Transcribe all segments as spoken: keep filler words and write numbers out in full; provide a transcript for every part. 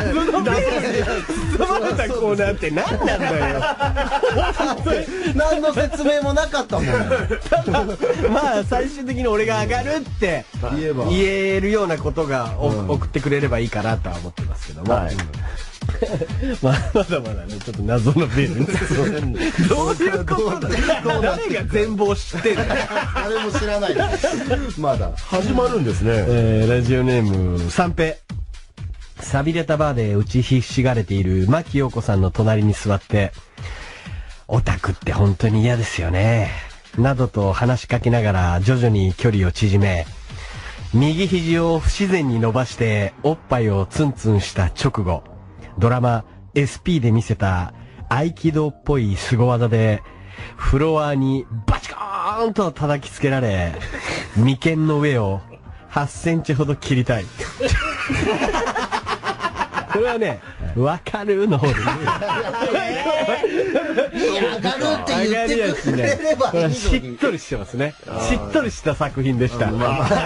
謎のベールに包まれたコーナーって何なんだよ。 何の説明もなかったもん。 まあ最終的に俺が上がるって言えば言えるようなことがお送ってくれればいいかなとは思ってますけども。まあまだまだねちょっと謎のベールに包まれる。どういうことだ。誰が全貌知ってんの。 誰も知らない。まだ始まるんですね。 えー、ラジオネーム三平。寂れたバーで打ちひしがれている牧陽子さんの隣に座って、オタクって本当に嫌ですよねなどと話しかけながら徐々に距離を縮め、右肘を不自然に伸ばしておっぱいをツンツンした直後、ドラマ エスピー で見せた合気道っぽい凄技でフロアにバチコーンと叩きつけられ、眉間の上をはちセンチほど切りたい。これはね、わかるの方で。 上がるって言ってくれればいいのに。 しっとりしてますね。しっとりした作品でした。 これ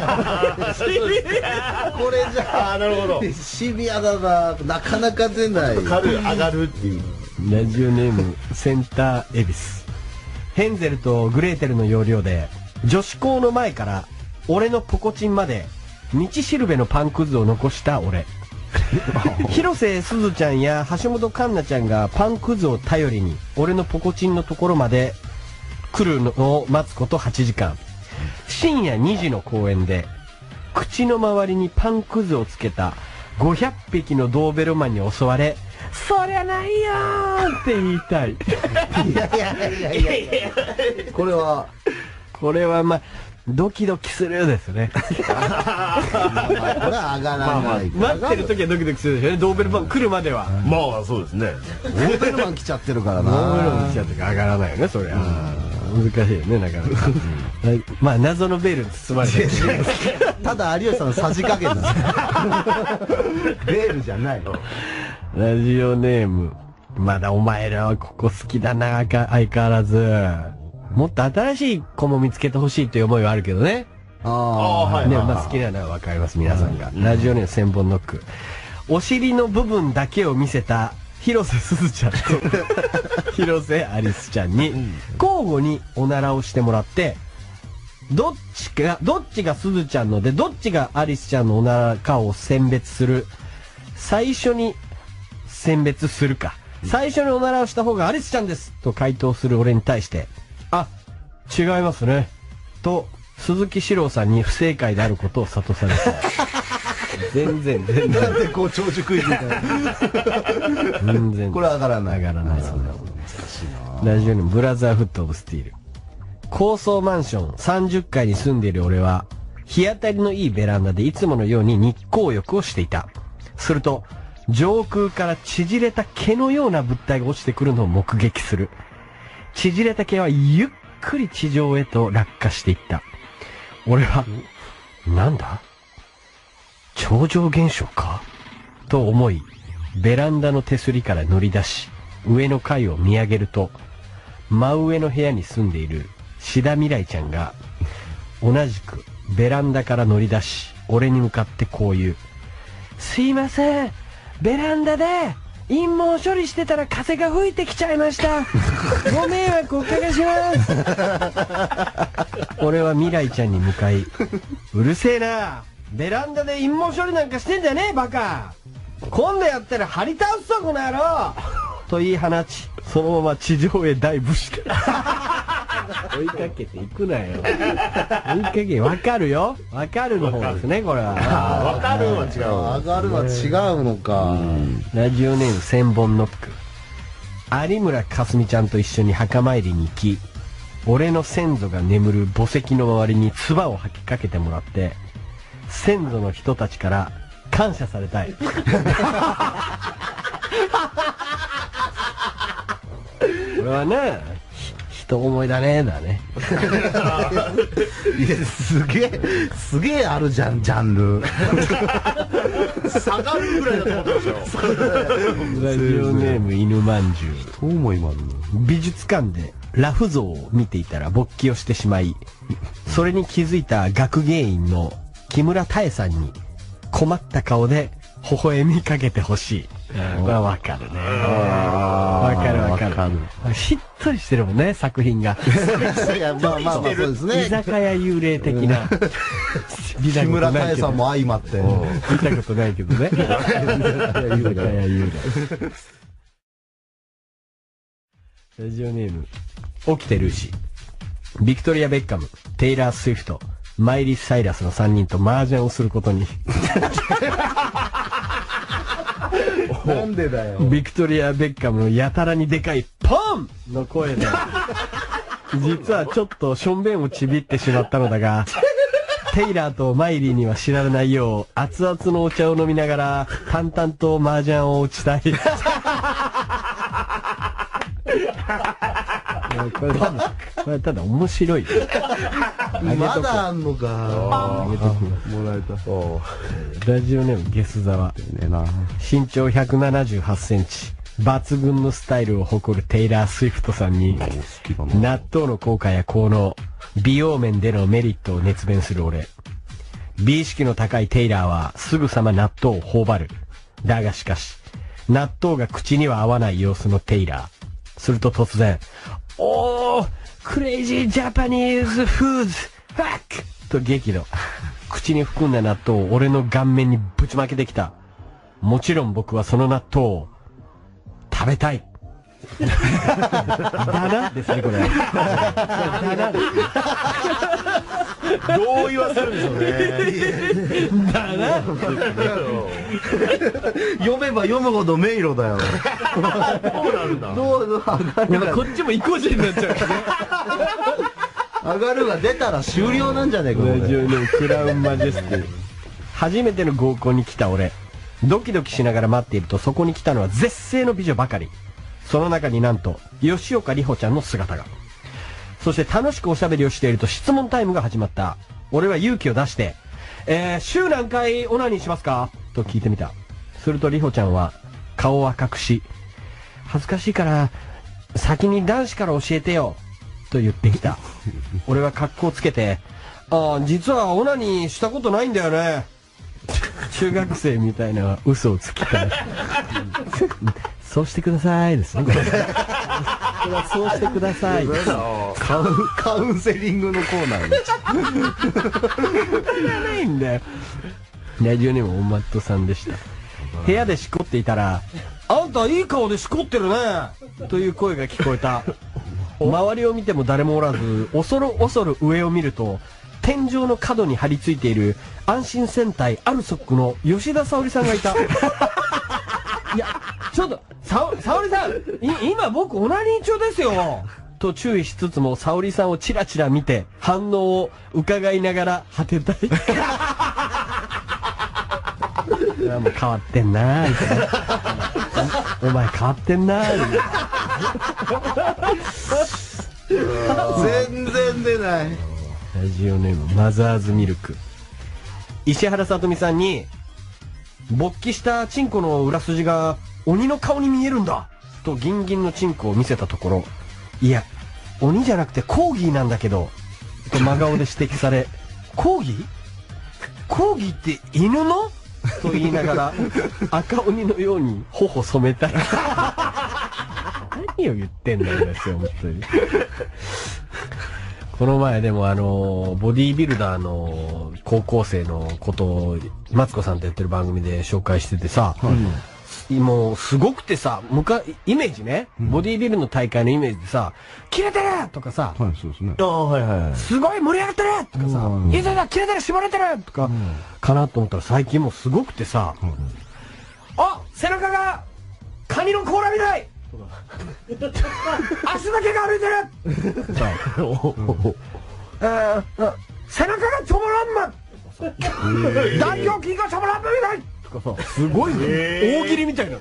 じゃあ、なるほど。シビアだな。なかなか出ない。 軽い上がるっていう。 ラジオネームセンターエビス。ヘンゼルとグレーテルの要領で女子校の前から俺のポコチンまで道しるべのパンくずを残した俺。広瀬すずちゃんや橋本環奈ちゃんがパンくずを頼りに俺のポコチンのところまで来るのを待つことはちじかん。深夜にじの公園で口の周りにパンくずをつけたごひゃくぴきのドーベルマンに襲われ、そりゃないよーって言いたい。 いやいやいやいやいや。これはこれはまあドキドキするですね。 これは上がらない。 待ってる時はドキドキするでしょうね。ドーベルマン来るまでは。 まあそうですね。 ドーベルマン来ちゃってるからな。 ドーベルマン来ちゃって上がらないよね、そりゃ。難しいよね、なかなか。まあ謎のベールに包まれてる。 ただ有吉さんのさじ加減だ。ベールじゃない。 ラジオネーム、まだお前らはここ好きだな、相変わらず。もっと新しい子も見つけてほしいという思いはあるけどね。 ああ、はい。 ね、まあ好きなのはわかります、皆さんが。ラジオネーム千本ノック。お尻の部分だけを見せた広瀬すずちゃんと広瀬アリスちゃんに交互におならをしてもらって、どっちが、どっちがすずちゃんので、どっちがアリスちゃんのおならかを選別する。最初に選別するか。最初におならをした方がアリスちゃんですと回答する俺に対して、あ、違いますね。と、鈴木史郎さんに不正解であることを諭された。全然、全然。 なんでこう長寿クイズみたいな。 全然。 これ上がらない。 上がらない。 難しいな。 ラジオネームブラザーフットオブスティール。高層マンションさんじゅっかいに住んでいる俺は、日当たりのいいベランダでいつものように日光浴をしていた。すると、上空から縮れた毛のような物体が落ちてくるのを目撃する。縮れた毛はゆっくり地上へと落下していった。俺は、なんだ？超常現象か？と思い、ベランダの手すりから乗り出し、上の階を見上げると、真上の部屋に住んでいる志田未来ちゃんが、同じくベランダから乗り出し、俺に向かってこう言う。すいません、ベランダで陰謀処理してたら風が吹いてきちゃいました。ご迷惑おかけします。俺は未来ちゃんに向かい、うるせえな。ベランダで陰謀処理なんかしてんじゃねえバカ。今度やったら張り倒すぞこの野郎。と言い放ち、そのまま地上へダイブした。追いかけていくなよ。追いかけ、わかるよ。わかるの方ですね、これは。 わかるは違う。 上がるは違うのか。 ラジオネーム千本ノック。有村架純ちゃんと一緒に墓参りに行き、俺の先祖が眠る墓石の周りに唾を吐きかけてもらって、先祖の人たちから感謝されたい。これはね、人思いだねだね。 いや、すげえ、すげえあるじゃん、ジャンル。 下がるぐらいだと思ってましたよ。 ラジオネーム犬まんじゅう。 どうも今の。 美術館でラフ像を見ていたら勃起をしてしまい、それに気づいた学芸員の木村多江さんに困った顔で微笑みかけてほしい。まあわかるね。わかるわかる。しっとりしてるもんね、作品が。 いや、まあまあまあ、そうです居ね。 酒屋幽霊的な。 木村多江さんも相まって。 見たことないけどね。居酒屋幽霊。ラジオネーム、起きてルーシー。ビクトリア・ベッカム、テイラー・スウィフト、マイリー・サイラスのさんにんと麻雀をすることに。 なんでだよ。 ビクトリア・ベッカムのやたらにでかいポンの声で、実はちょっとしょんべんをちびってしまったのだが、テイラーとマイリーには知られないよう、熱々のお茶を飲みながら、淡々と麻雀を打ちたい。これただ、これただ面白い。 まだあんのか。 あげときます。 もらえた。 ラジオネームゲスザワ。身長ひゃくななじゅうはちセンチ。抜群のスタイルを誇るテイラー・スウィフトさんに、納豆の効果や効能、美容面でのメリットを熱弁する俺。美意識の高いテイラーはすぐさま納豆を頬張る。だがしかし、納豆が口には合わない様子のテイラー。すると突然、おー、クレイジージャパニーズフーズ、ファックと激怒。口に含んだ納豆を俺の顔面にぶちまけてきた。もちろん僕はその納豆を食べたい。だなですね、これ。だな。 どう言わせるんでしょうね。 だな。 読めば読むほど迷路だよ。 そうなんだ。 どうぞ上がるが。 こっちも意固地になっちゃうからね。 上がるが出たら終了なんじゃねえか。 ラジオのクラウンマジェスティ。初めての合コンに来た俺。ドキドキしながら待っているとそこに来たのは絶世の美女ばかり。その中になんと、吉岡里帆ちゃんの姿が。そして楽しくおしゃべりをしていると質問タイムが始まった。俺は勇気を出して、えー、週何回オナニーしますかと聞いてみた。すると里帆ちゃんは、顔は隠し、恥ずかしいから、先に男子から教えてよ。と言ってきた。俺は格好つけて、ああ、実はオナニーしたことないんだよね。中学生みたいな嘘をつきたい。そうしてくださいですね。これはそうしてください。 カウン、カウンセリングのコーナーに。 いらないんだよ。ラジオネームおまっとさんでした。部屋でしこっていたら、あんたいい顔でしこってるねという声が聞こえた。周りを見ても誰もおらず、恐る恐る上を見ると、天井の角に張り付いている安心戦隊アルソックの吉田沙保里さんがいた。いや、ちょっと、さ、沙保里さん、い、今僕オナニー中ですよと注意しつつも沙保里さんをチラチラ見て反応を伺いながら果てたい。いやもう変わってんなーお前変わってんなー全然出ない。 ラジオネームマザーズミルク。石原さとみさんに勃起したチンコの裏筋が鬼の顔に見えるんだとギンギンのチンコを見せたところ、いや鬼じゃなくてコーギーなんだけどと真顔で指摘され、コーギーコーギーって犬のと言いながら赤鬼のように頬染めたい。何を言ってんだよですよ本当に。この前でもあのボディービルダーの高校生のことをマツコさんとやってる番組で紹介しててさ、うん、もうすごくてさ、むかイメージね、うん、ボディービルの大会のイメージでさ、切れてるとかさ、 はい、そうですね。 ああ、はいはい。すごい盛り上がってるとかさ、いざだ切れてる絞れてるとか、うん、かなと思ったら最近もうすごくてさ、うん、あ、背中がカニの甲羅みたい足だけが歩いてるさあ、えー、背中がチョモランマ大胸筋がチョモランマみたいとかさ、すごいね、大喜利みたいな、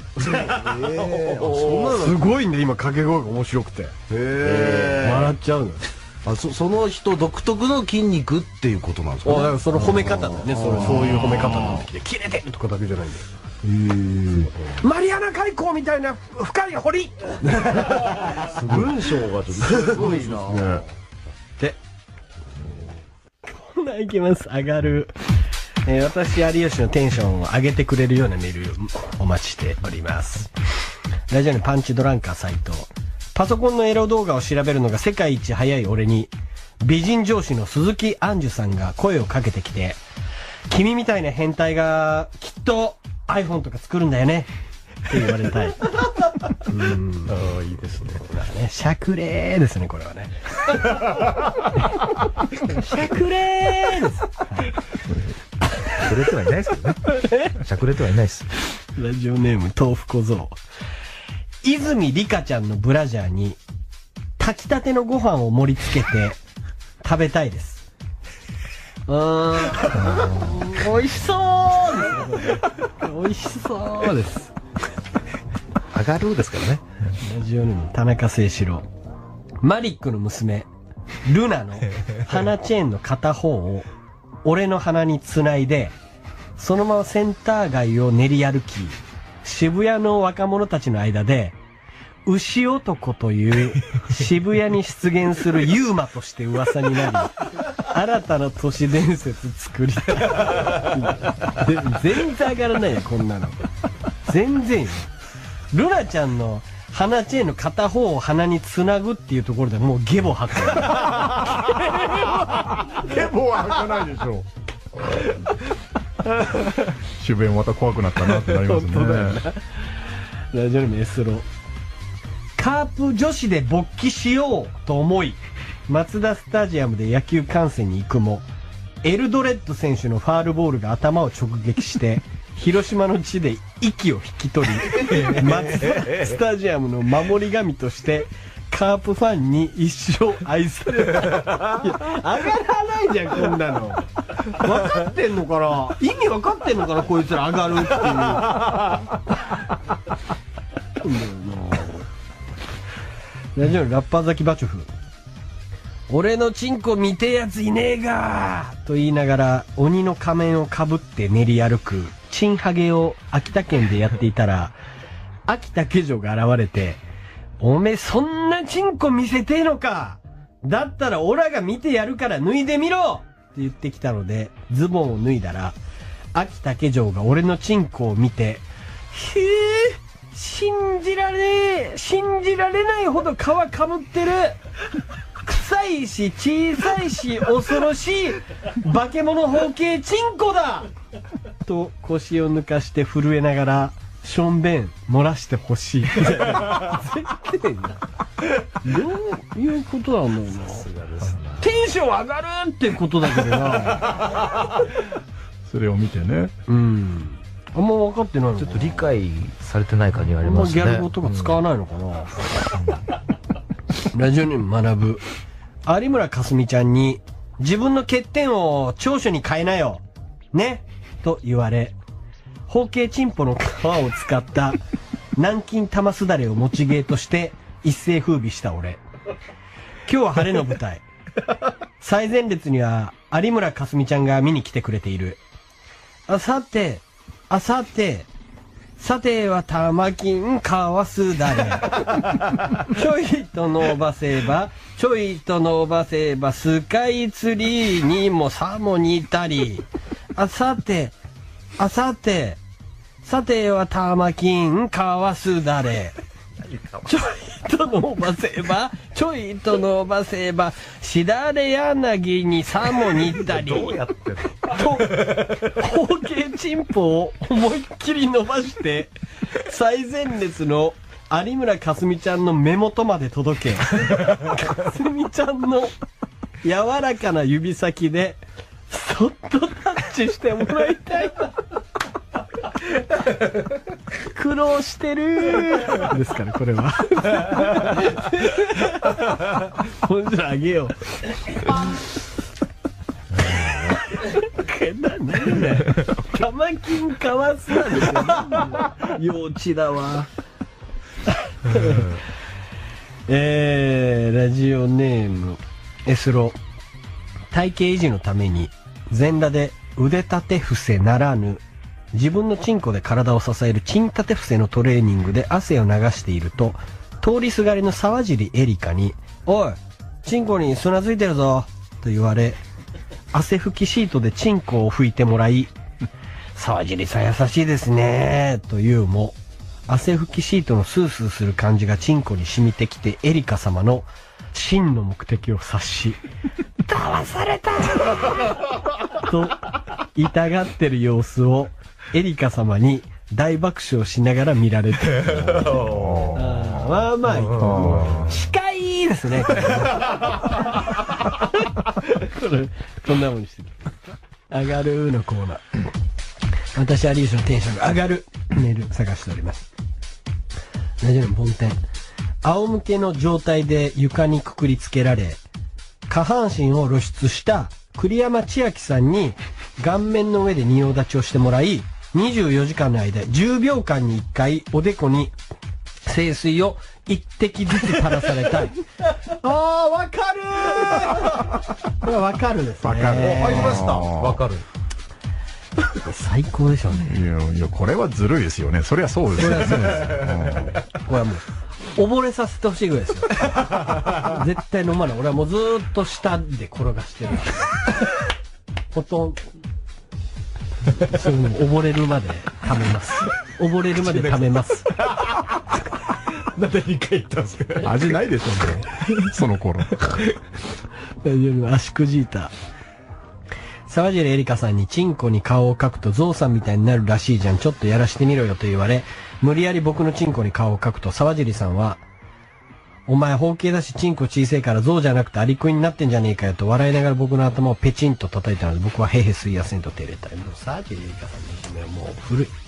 すごいんで今掛け声が面白くて笑っちゃうのよ。 あ、そ, その人独特の筋肉っていうことなんですかね。 だからその褒め方だね、それそういう褒め方になってきて、切れてるとかだけじゃないんだよ。マリアナ海溝みたいな深い堀。 文章がちょっとすごいな。 で、コーナーいきます。上がる。 えー、私有吉のテンションを上げてくれるようなメールお待ちしております。ラジオネームパンチドランカー斉藤。パソコンのエロ動画を調べるのが世界一早い俺に美人上司の鈴木杏樹さんが声をかけてきて、君みたいな変態がきっと iPhone とか作るんだよねって言われたい。うーん、 ああいいですね。 ね、しゃくれーですね、これはね。しゃくれーです。はい、 しゃくれてはいないですけどね。しゃくれてはいないです。 ラジオネーム豆腐小僧。泉里香ちゃんのブラジャーに炊きたてのご飯を盛り付けて食べたいです。うーん、美味しそうですね。美味しそうです。 上がるですからね。 ラジオネーム田中誠志郎。マリックの娘ルナの鼻チェーンの片方を俺の鼻につないで、そのままセンター街を練り歩き、渋谷の若者たちの間で牛男という渋谷に出現するユーマとして噂になり、新たな都市伝説作りたい。全然上がらないよ、こんなの。全然よ。ルナちゃんの鼻チェーンの片方を鼻につなぐっていうところでもうゲボ吐く。 ゲボは吐かないでしょう。渋谷また怖くなったなってなりますね。 本当だよな。ラジオネームエスロ。カープ女子で勃起しようと思いマツダスタジアムで野球観戦に行くも、エルドレッド選手のファールボールが頭を直撃して広島の地で息を引き取り、マツダスタジアムの守り神としてカープファンに一生愛された。いや、上がらないじゃん、こんなの。分かってんのかな、意味分かってんのかな、こいつら上がるっていう。ラジオラッパーザキバチョフ。俺のチンコ見てえやついねえがと言いながら鬼の仮面をかぶって練り歩くチンハゲを秋田県でやっていたら、秋田家女が現れて、おめえそんなチンコ見せてえのか、だったらオラが見てやるから脱いでみろって言ってきたので、ズボンを脱いだら秋田家女が俺のチンコを見て、へえ信じられ信じられないほど皮かぶってる、臭いし小さいし恐ろしい化け物包茎チンコだと腰を抜かして震えながら、しょんべん漏らしてほしい。絶対な。どういうことなんだろうな。テンション上がるってことだけどな。 それを見てね。 うん。あんま分かってないのかな。 ちょっと理解されてない感じがありますね。 あんまギャル語とか使わないのかな。うん、ラジオネーム学ぶ。有村架純ちゃんに自分の欠点を長所に変えなよねと言われ、包茎チンポの皮を使った南京玉すだれを持ち芸として一世風靡した俺。今日は晴れの舞台。最前列には有村架純ちゃんが見に来てくれている。あ、さて、あ、さて、さては玉金かわすだれ。ちょいと伸ばせば、ちょいと伸ばせば、スカイツリーにもさも似たり。あ、さて、あ、さて、さては玉金かわすだれ。ちょいと伸ばせば、ちょいと伸ばせば、しだれ柳にさも似たり。 どうやってんのと、包茎チンポを思いっきり伸ばして、最前列の有村架純ちゃんの目元まで届け、架純ちゃんの柔らかな指先で、そっとタッチしてもらいたいな。苦労してるですから、これは。もうちょっとあげよう。何だよ。玉金かわすなんですよ。幼稚だわ。えー、ラジオネームエスロ。体型維持のために全裸で腕立て伏せならぬ自分のチンコで体を支えるチン立て伏せのトレーニングで汗を流していると、通りすがりの沢尻エリカにおいチンコに砂ついてるぞと言われ、汗拭きシートでチンコを拭いてもらい、 沢尻さん優しいですねというも、汗拭きシートのスースーする感じがチンコに染みてきて、エリカ様の真の目的を察し、騙されたと痛がってる様子をエリカ様に大爆笑しながら見られてる。あまあまあ、もう司会ですね。これこんなもんにしてる。上がるのコーナー。私有吉のテンションが上がるメール探しております。ラジオの梵天。仰向けの状態で床にくくりつけられ、下半身を露出した栗山千明さんに顔面の上で仁王立ちをしてもらい、にじゅうよじかんの間じゅうびょうかんにいっかいおでこに清水を一滴ずつ垂らされたい。あー、わかるーこれはわかるですね。 わかる。 入りました。 わかる。 最高でしょうね。 いやいや、これはずるいですよね。そりゃそうですよ。 これはそうです。これはもう溺れさせてほしいぐらいですよ。絶対飲まない。俺はもうずーっと下で転がしてる。ほとんどそう溺れるまで溜めます。溺れるまで溜めます。 なんでにかい言ったんですか。 味ないでしょうね。その頃。 足くじいた。沢尻エリカさんにチンコに顔を描くとゾウさんみたいになるらしいじゃん。ちょっとやらしてみろよと言われ、無理やり僕のチンコに顔を描くと沢尻さんは、お前包茎だしチンコ小さいからゾウじゃなくてアリクイになってんじゃねえかよと笑いながら僕の頭をペチンと叩いたので、僕はへへすいやせんと照れたい。もう沢尻エリカさんの夢はもう古い。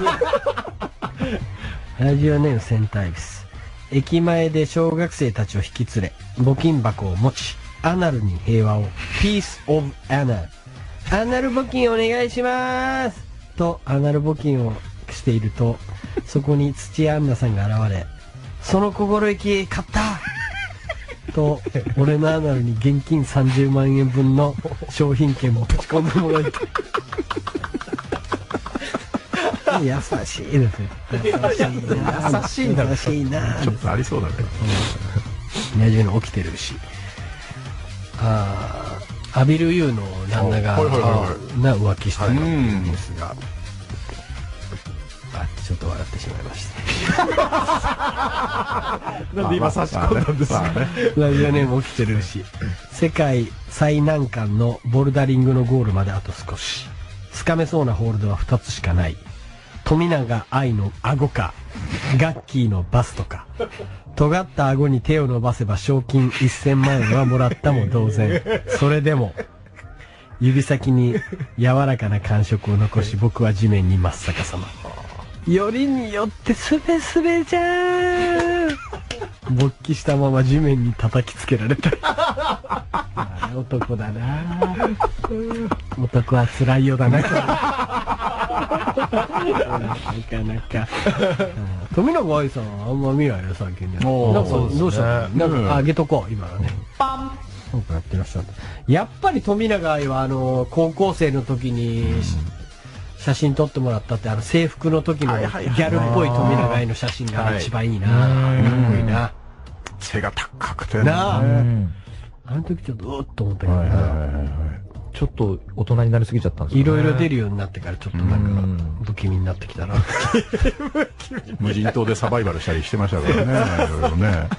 ラジオネームセンターエビス。駅前で小学生たちを引き連れ、募金箱を持ち、アナルに平和を、ピースオブアナル。アナル募金お願いしますとアナル募金をしていると、そこに土屋アンナさんが現れ、その心意気買ったと俺のアナルに現金さんじゅうまんえん分の商品券もぶち込んでもらえた。優しいですよ。優しいな。 優しいんだ。 優しいな。 ちょっとありそうだね。 野獣の起きてるし。ああ。アビルユーの旦那がな浮気してたんですが、あ、ちょっと笑ってしまいました。 なんで今差し込んだんですか。 ラジオネーム起きてるし、世界最難関のボルダリングのゴールまであと少し。つかめそうなホールドはふたつしかない。富永愛の顎か、ガッキーのバストか。尖った顎に手を伸ばせば賞金せんまんえんはもらったも同然。それでも、指先に柔らかな感触を残し、僕は地面に真っ逆さま。よりによってスベスベじゃーん。勃起したまま地面に叩きつけられた。男だな男は辛いよだな。なかなか。富永愛さんはあんま見ないよ最近ね。なんかどうしたの？なんかあげとこう今のね。パン。なんかやってらっしゃる。やっぱり富永愛はあの高校生の時に写真撮ってもらったってあの制服の時のギャルっぽい富永愛の写真が一番いいな。かっこいいな。 背が高くてなあ。あの時ちょっとうっと思ったけどな。 ちょっと大人になりすぎちゃったんですいろいろ出るようになってからちょっとなんか不気味になってきたな。 無人島でサバイバルしたりしてましたからね。いろいろね。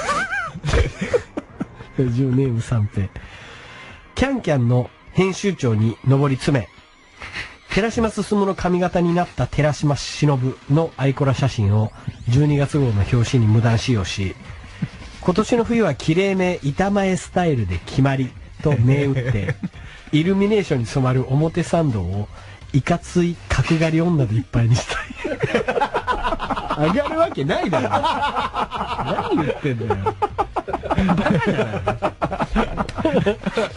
ラジオネーム三平。キャンキャンの編集長に上り詰め、寺島進の髪型になった寺島しのぶのアイコラ写真をじゅうにがつ号の表紙に無断使用し、今年の冬はきれいめ板前スタイルで決まりと銘打ってイルミネーションに染まる表参道をいかつい角刈り女でいっぱいにしたい。上がるわけないだろ。何言ってんだよ。バカじゃない。ラ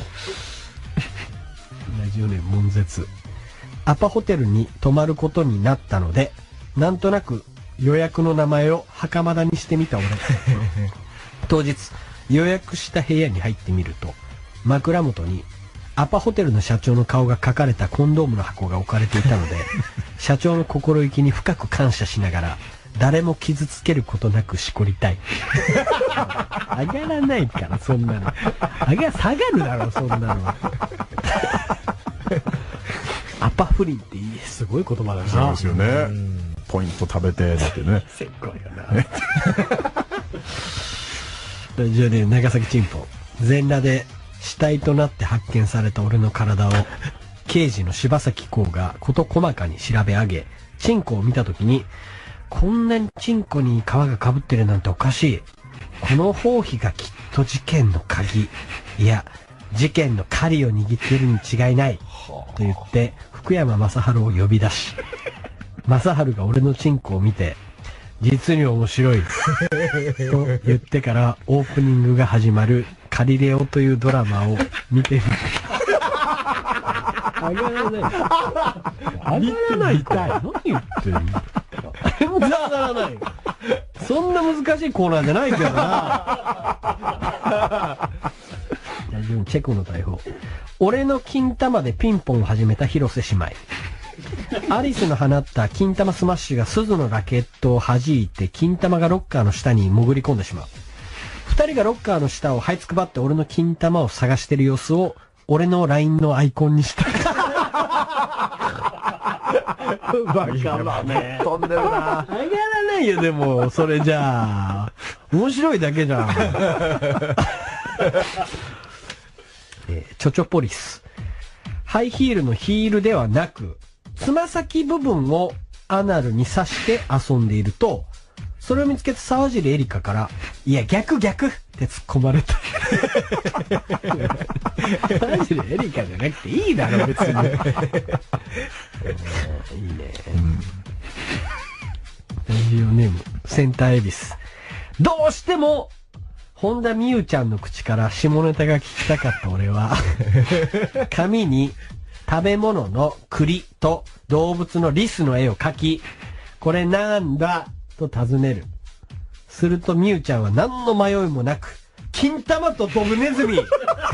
ジオネーム悶絶。アパホテルに泊まることになったので、なんとなく予約の名前を袴田にしてみた俺。当日予約した部屋に入ってみると、枕元にアパホテルの社長の顔が描かれたコンドームの箱が置かれていたので、社長の心意気に深く感謝しながら、誰も傷つけることなくしこりたい。上がらないから、そんなの。上が、下がるだろ、そんなの。 アパプリンっていい、すごい言葉だな。 そうですよね。ポイント食べてだってね。 せっこいよな。ラジオネーム長崎チンポ。全裸で死体となって発見された俺の体を刑事の柴咲コウが事細かに調べ上げ、チンコを見たときに、こんなにチンコに皮がかぶってるなんておかしい。この包皮がきっと事件の鍵。いや、事件の狩りを握っているに違いない。と言って、福山雅治を呼び出し、雅治が俺のチンコを見て、実に面白い。と言ってからオープニングが始まるカリレオというドラマを見てみる。あがらない。あがらないかい。何言ってるの？あれもあがらない。そんな難しいコーナーじゃないけどな。チェコの大砲。俺の金玉でピンポンを始めた広瀬姉妹。アリスの放った金玉スマッシュが鈴のラケットを弾いて金玉がロッカーの下に潜り込んでしまう。二人がロッカーの下を這いつくばって俺の金玉を探してる様子を俺の ライン のアイコンにした。バカだね。 飛んでるな。 あがらないよ、でも、それじゃあ。面白いだけじゃん。えー、チョチョポリス。ハイヒールのヒールではなく、つま先部分をアナルに刺して遊んでいると、それを見つけた沢尻エリカから、いや、逆逆って突っ込まれた。沢尻エリカじゃなくていいだろ、別に。いいね。うん、ラジオネーム、センターエビス。どうしても、本田美優ちゃんの口から下ネタが聞きたかった俺は、紙に食べ物の栗と動物のリスの絵を描き、これなんだと尋ねる。すると美優ちゃんは何の迷いもなく、金玉とドブネズミ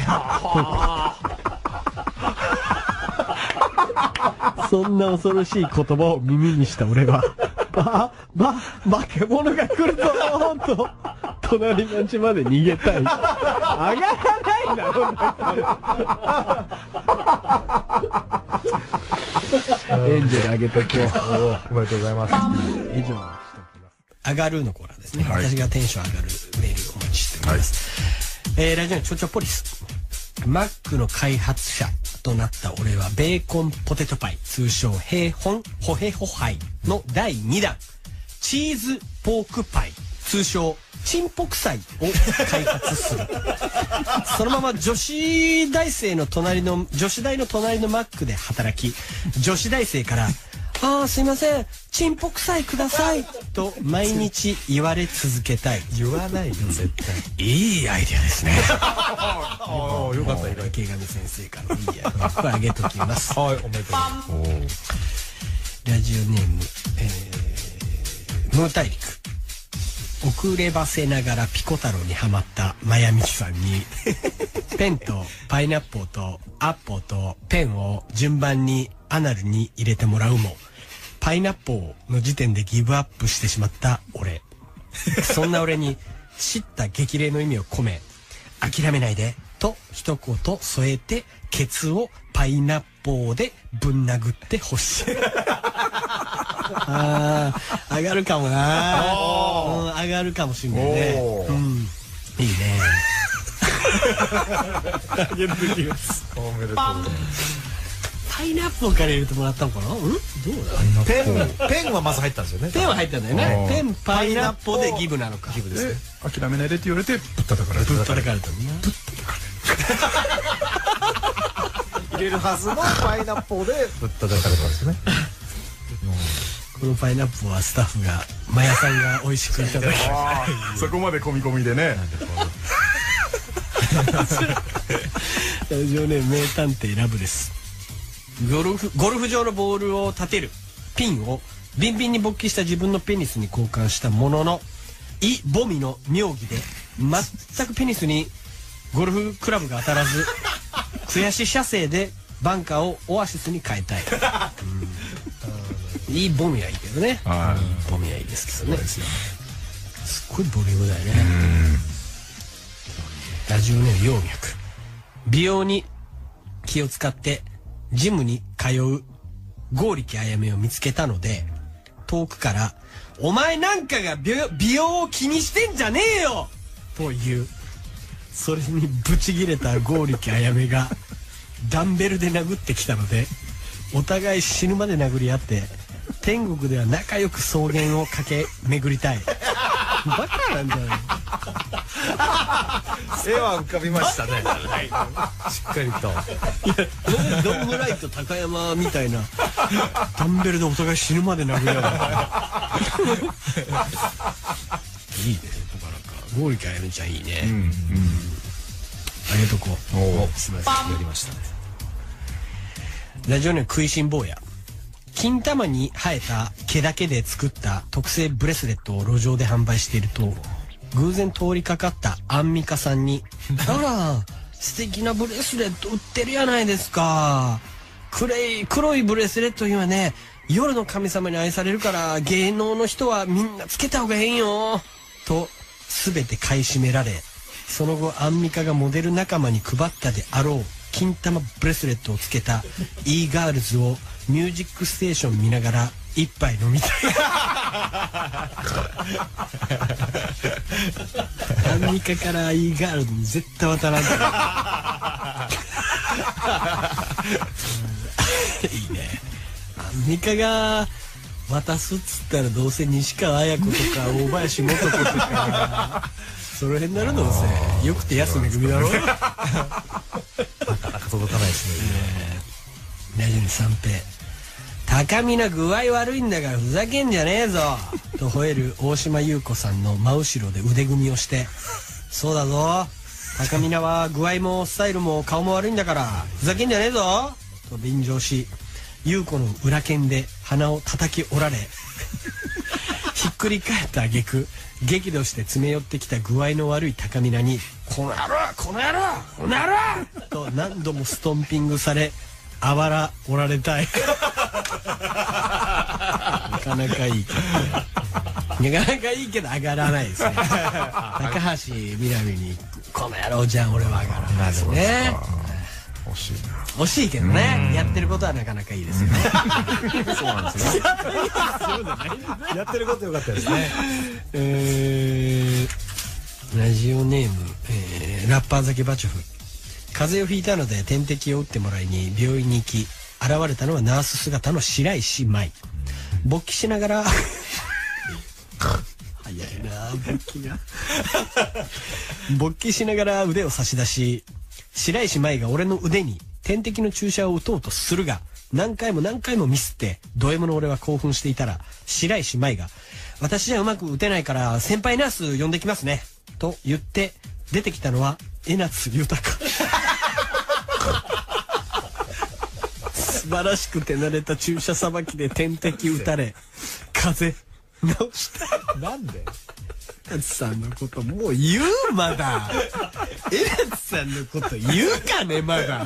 そんな恐ろしい言葉を耳にした俺は、ば、ば、化け物が来るぞーと、隣町まで逃げたい。上がらないだろうな。エンジェル上げとこう。 おめでとうございます。 以上。上がるのコーナーですね。はい、私がテンション上がるメールをお待ちしております。はい、えー、ラジオのチョチョポリス。マックの開発者となった俺はベーコンポテトパイ、通称ヘホンホヘホハイのだいにだん、チーズポークパイ、通称チンポクサイを開発する。そのまま女子大生の隣の女子大の隣のマックで働き、女子大生からああすいませんチンポクサイくださいと毎日言われ続けたい。 言わないよ絶対。 いいアイデアですね。 ああよかった。 池上先生からのいいアイデア、これあげときます。 はい、おめでとう。 ラジオネーム、えー、ムー大陸。遅ればせながらピコ太郎にハマったマヤミキさんにペンとパイナッポーとアッポーとペンを順番にアナルに入れてもらうも、パイナッポーの時点でギブアップしてしまった俺。そんな俺に知った激励の意味を込め、諦めないでと一言添えてケツをパイナッポーでぶん殴ってほしい。ああ、上がるかもな、うん、上がるかもしれないね、うん、いいね。上げてきます。 おめでとう。 パイナップルから入れてもらったのかな、うん、どうだ。 ペン、ペンはまず入ったんですよね。 ペンは入ったんだよね。ペン、パイナップルでギブなのか。 ギブですね。 諦めないでって言われてぶったたかれた。 ぶったたかれたんだな。ぶったたかれた。入れるはずのパイナップルでぶったたかれたんですね。 このパイナップルはスタッフがマヤさんが美味しくいただきそこまで込み込みでね。 ラジオネーム名探偵ラブです。ゴルフゴルフ場のボールを立てるピンをビンビンに勃起した自分のペニスに交換したものの、イ・ボミの妙義で全くペニスにゴルフクラブが当たらず悔しい射精でバンカーをオアシスに変えたい。いいボミはいいけどね。ボミはいいですけどね。すっごいボリュームだよね。ラジオネーム葉脈。美容に気を使ってジムに通う剛力あやめを見つけたので、遠くから「お前なんかが美美容を気にしてんじゃねえよ!」と言う。それにブチギレた剛力あやめがダンベルで殴ってきたので、お互い死ぬまで殴り合って天国では仲良く草原を駆け巡りたい。バカなんだよ。 絵は浮かびましたね。しっかりと。 いや、ドンブライト高山みたいなダンベルでお互い死ぬまで殴り合う。いいね、僕はなんか剛力あやめちゃんいいね。うん、うん、あげとこう。おお、すみません、やりましたね。ラジオネーム食いしん坊や。金玉に生えた毛だけで作った特製ブレスレットを路上で販売していると、偶然通りかかったアンミカさんに「あら素敵なブレスレット売ってるやないですか。黒い黒いブレスレットにはね、夜の神様に愛されるから芸能の人はみんなつけた方がええんよ」と全て買い占められ、その後アンミカがモデル仲間に配ったであろう金玉ブレスレットをつけた e ガールズをミュージックステーション見ながら一杯飲みたい。アンミカから e ガールズに絶対渡らんからいいね。アンミカが渡すっつったらどうせ西川綾子とか大林素子とかその辺になるのどうせ。よくて安めぐみだろ。なかなか届かないですね。ラジオに三平。高見な具合悪いんだからふざけんじゃねえぞと吠える大島優子さんの真後ろで腕組みをして「そうだぞ、高見なは具合もスタイルも顔も悪いんだからふざけんじゃねえぞ」と便乗し、優子の裏剣で鼻を叩き折られひっくり返った挙句激怒して詰め寄ってきた具合の悪い高見なに「この野郎この野郎この野郎!」と何度もストンピングされ、あばら折られたい。なかなかいいけど、なかなかいいけど上がらないですね。高橋みなみに「この野郎じゃん俺は上がらない」ですね。 惜しい惜しいけどね、やってることはなかなかいいですよね。 そうなんですね。やってることよかったですね。 えー、ラジオネーム、えー、ラッパー酒バチョフ。風邪をひいたので点滴を打ってもらいに病院に行き、現れたのはナース姿の白石舞。勃起しながら早いな勃起が勃起しながら腕を差し出し、白石舞が俺の腕に点滴の注射を打とうとするが、何回も何回もミスってド M の俺は興奮していたら、白石舞が「私じゃうまく打てないから先輩ナース呼んできますね」と言って出てきたのは江夏豊。素晴らしく手慣れた注射さばきで点滴打たれ、風邪治した。 なんで江夏さんのこともう言う？まだ江夏さんのこと言うかねまだ。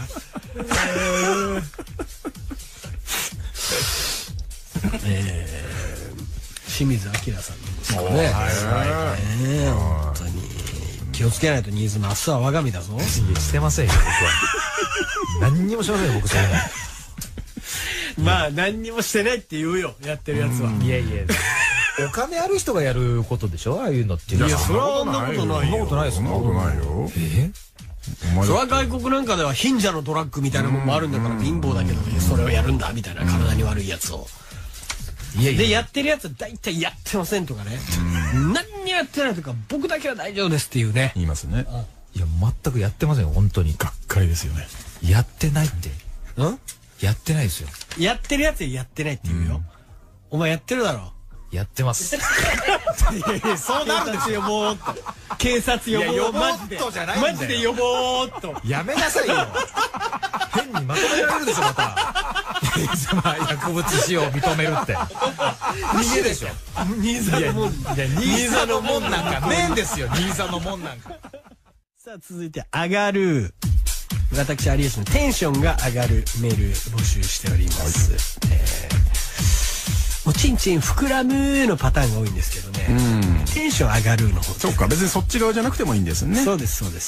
えー、清水明さんの息子ね。ねえ、本当に気をつけないと新妻、明日は我が身だぞ。 してませんよ僕は。何にもしませんよ僕それ。 まあ何にもしてないって言うよ、やってるやつは。 いやいや、お金ある人がやることでしょ、ああいうのっていうのは。 いや、それはそんなことないよ。 そんなことないですか。 そんなことないよ。 えそれは外国なんかでは貧者のドラッグみたいなもんもあるんだから、貧乏だけどね、それをやるんだみたいな、体に悪いやつを。 いやいや、 でやってるやつは大体やってませんとかね、何にやってないとか、僕だけは大丈夫ですっていうね。 言いますね。 いや全くやってませんよ本当に。 がっかりですよね。 やってないって。 うんやってないですよ。 やってるやつはやってないって言うよ。お前やってるだろ。 やってます。 いやいや、そうなるんですよ、もう。警察呼ぼう。 いや呼ぼうマジでとじゃないんだよ。 マジで呼ぼうっと。 やめなさいよ。変にまとめられるでしょまた。薬物使用を認めるって。逃げでしょ。 新座のもん。 いや新座のもんなんかねえんですよ。新座のもんなんか。 さあ続いて上がる。私有吉のテンションが上がるメール募集しております。はい、えー、もうチンチン膨らむのパターンが多いんですけどね。テンション上がるの方。 そっか、別にそっち側じゃなくてもいいんですね。 そうですそうです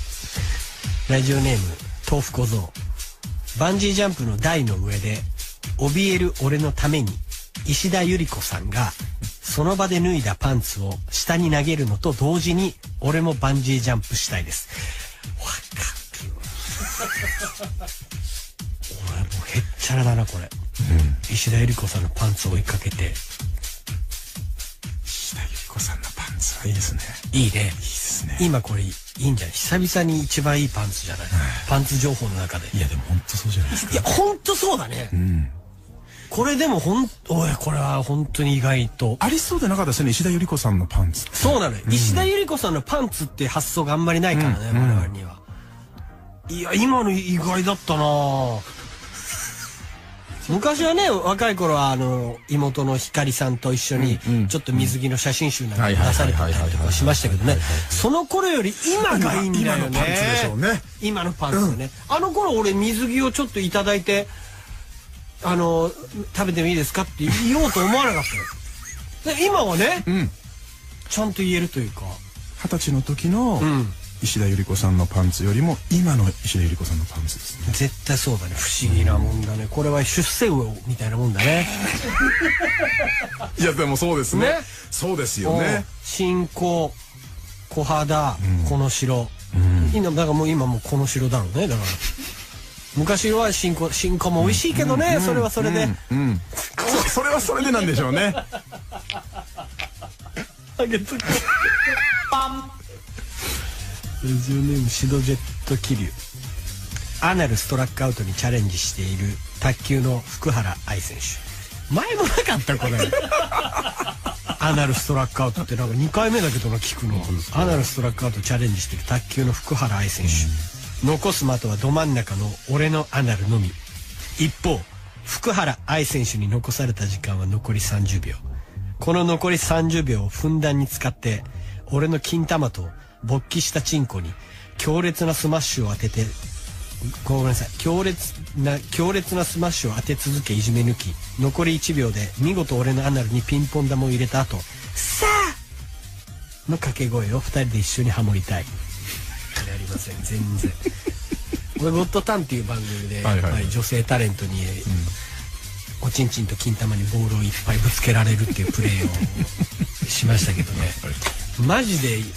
。ラジオネーム豆腐小僧。バンジージャンプの台の上で怯える俺のために石田ゆり子さんがその場で脱いだパンツを下に投げるのと同時に俺もバンジージャンプしたいです。わかるわ。俺もうへっちゃらだなこれ、うん、石田ゆり子さんのパンツを追いかけて。 石田ゆり子さんのパンツはいいですね。 いいね。いいですね。 今これいいんじゃない？久々に一番いいパンツじゃない、うん、パンツ情報の中で。 いやでも本当そうじゃないですか。 いや本当そうだね、うん、これでもほんおいこれは本当に意外とありそうでなかったですね。石田ゆり子さんのパンツ。 そうなのよ、うん、石田ゆり子さんのパンツって発想があんまりないからね、うん、我々には。いや今の意外だったな。昔はね若い頃はあの妹の光さんと一緒にちょっと水着の写真集なんか出されてたりとかしましたけどね、その頃より今がいいんだよね。 今のパンツでしょうね。 今のパンツね、うん、あの頃俺水着をちょっといただいてあの食べてもいいですかって言おうと思わなかったよ。で今はね、うん、ちゃんと言えるというか。 二十歳の時の、うん石田ゆり子さんのパンツよりも今の石田ゆり子さんのパンツですね。 絶対そうだね。不思議なもんだね、うん、これは出世魚みたいなもんだね。 いやでもそうですね。ねそうですよね。 新子小肌、うん、この城、うん、今だからもう今もうこの城だろうね。だから昔は新子新子も美味しいけどね、うん、それはそれで、うんうん、 そ, それはそれでなんでしょうね。 パンラジオネームシドジェット気流。アナルストラックアウトにチャレンジしている卓球の福原愛選手。前もなかったこれ。アナルストラックアウトってなんかにかいめだけどな聞くの。アナルストラックアウトチャレンジしている卓球の福原愛選手、うん、残す的はど真ん中の俺のアナルのみ。一方福原愛選手に残された時間は残りさんじゅうびょう。この残りさんじゅうびょうをふんだんに使って俺の金玉と勃起したチンコに強烈なスマッシュを当ててごめんなさい強烈な強烈なスマッシュを当て続けいじめ抜き残りいちびょうで見事俺のアナルにピンポン玉を入れた後さあの掛け声をふたりで一緒にハモりたい。やりません全然。これゴッドタンっていう番組で、はいはいはい、女性タレントに、うん、おちんちんと金玉にボールをいっぱいぶつけられるっていうプレーをしましたけどね、はい、マジで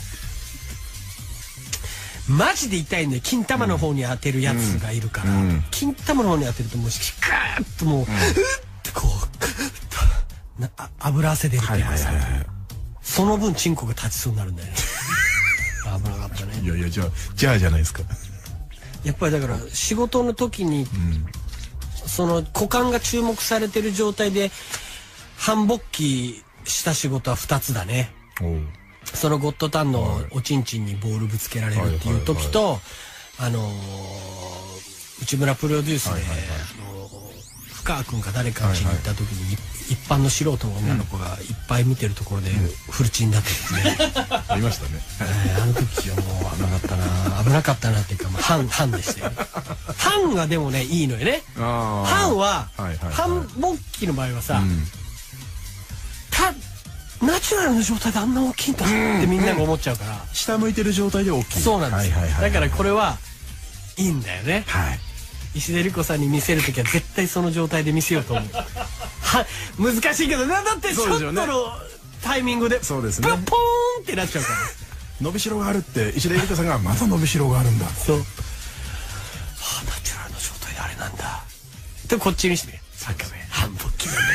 マジで痛いんで金玉の方に当てるやつがいるから、うん、金玉の方に当てるともうシカーッともう、うん、うってこうな油汗出るって言いますか、その分チンコが立ちそうになるんだよね。危なかったね。 いやいやじゃあじゃあじゃないですか。 やっぱりだから仕事の時に、うん、その股間が注目されてる状態で半勃起した仕事はふたつだね。おうそのゴッドタンのおちんちんにボールぶつけられるっていう時と、あのー、内村プロデュースで、はいはいはい、あのー、深川君か誰か家に行った時に、はいはい、一般の素人の女の子がいっぱい見てるところで、うん、フルチンだったんですね。 ありましたね。 えー、あの時はもう危なかったな危なかったなっていうか、まあ、半半でしたよ。半がでもねいいのよね。半は、はいはいはい、半勃起の場合はさ、うん、たナチュラルな状態であんな大きいんだってみんなが思っちゃうから、うんうん、 下向いてる状態で大きい。 そうなんですよ、はいはいはいはい、だからこれはいいんだよね、はい、石田ゆり子さんに見せるときは絶対その状態で見せようと思う。は難しいけどな、だってショットのタイミングでそうですね、 プッポーンってなっちゃうから。 伸びしろがあるって石田ゆり子さんがまた伸びしろがあるんだ。 そう、はあ、ナチュラルな状態であれなんだでこっちにしてね、さっき半勃起なんだよ。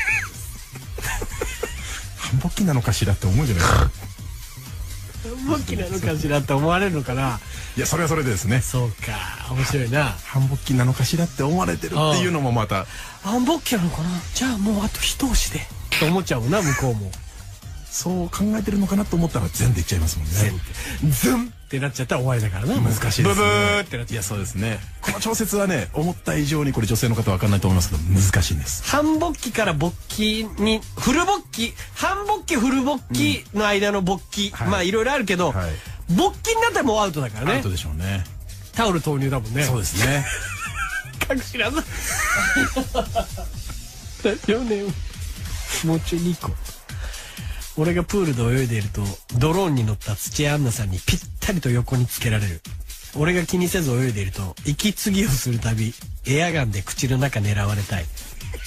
半勃起なのかしらって思うじゃないですか。 半勃起なのかしらって思われるのかな。 いやそれはそれでですね。 そうか、面白いな。 半勃起なのかしらって思われてるっていうのもまた半勃起なのかな、じゃあもうあと一押しでと思っちゃうな、向こうも。 そう考えてるのかなと思ったら全でいっちゃいますもんね。 全ズンってなっちゃったら終わりだからな。 難しいですね。 ブブーってなっちゃう。 いやそうですね。この調節はね思った以上にこれ女性の方は分かんないと思いますけど難しいんです。 半勃起から勃起にフル勃起、半勃起フル勃起の間の勃起、うん、まあいろいろあるけど、はい、勃起になったらもうアウトだからね。 アウトでしょうね。 タオル投入だもんね。 そうですね。 隠しなさラジオネームもうちょいにこ。俺がプールで泳いでいるとドローンに乗った土屋アンナさんにぴったりと横につけられる。俺が気にせず泳いでいると息継ぎをするたびエアガンで口の中狙われたい。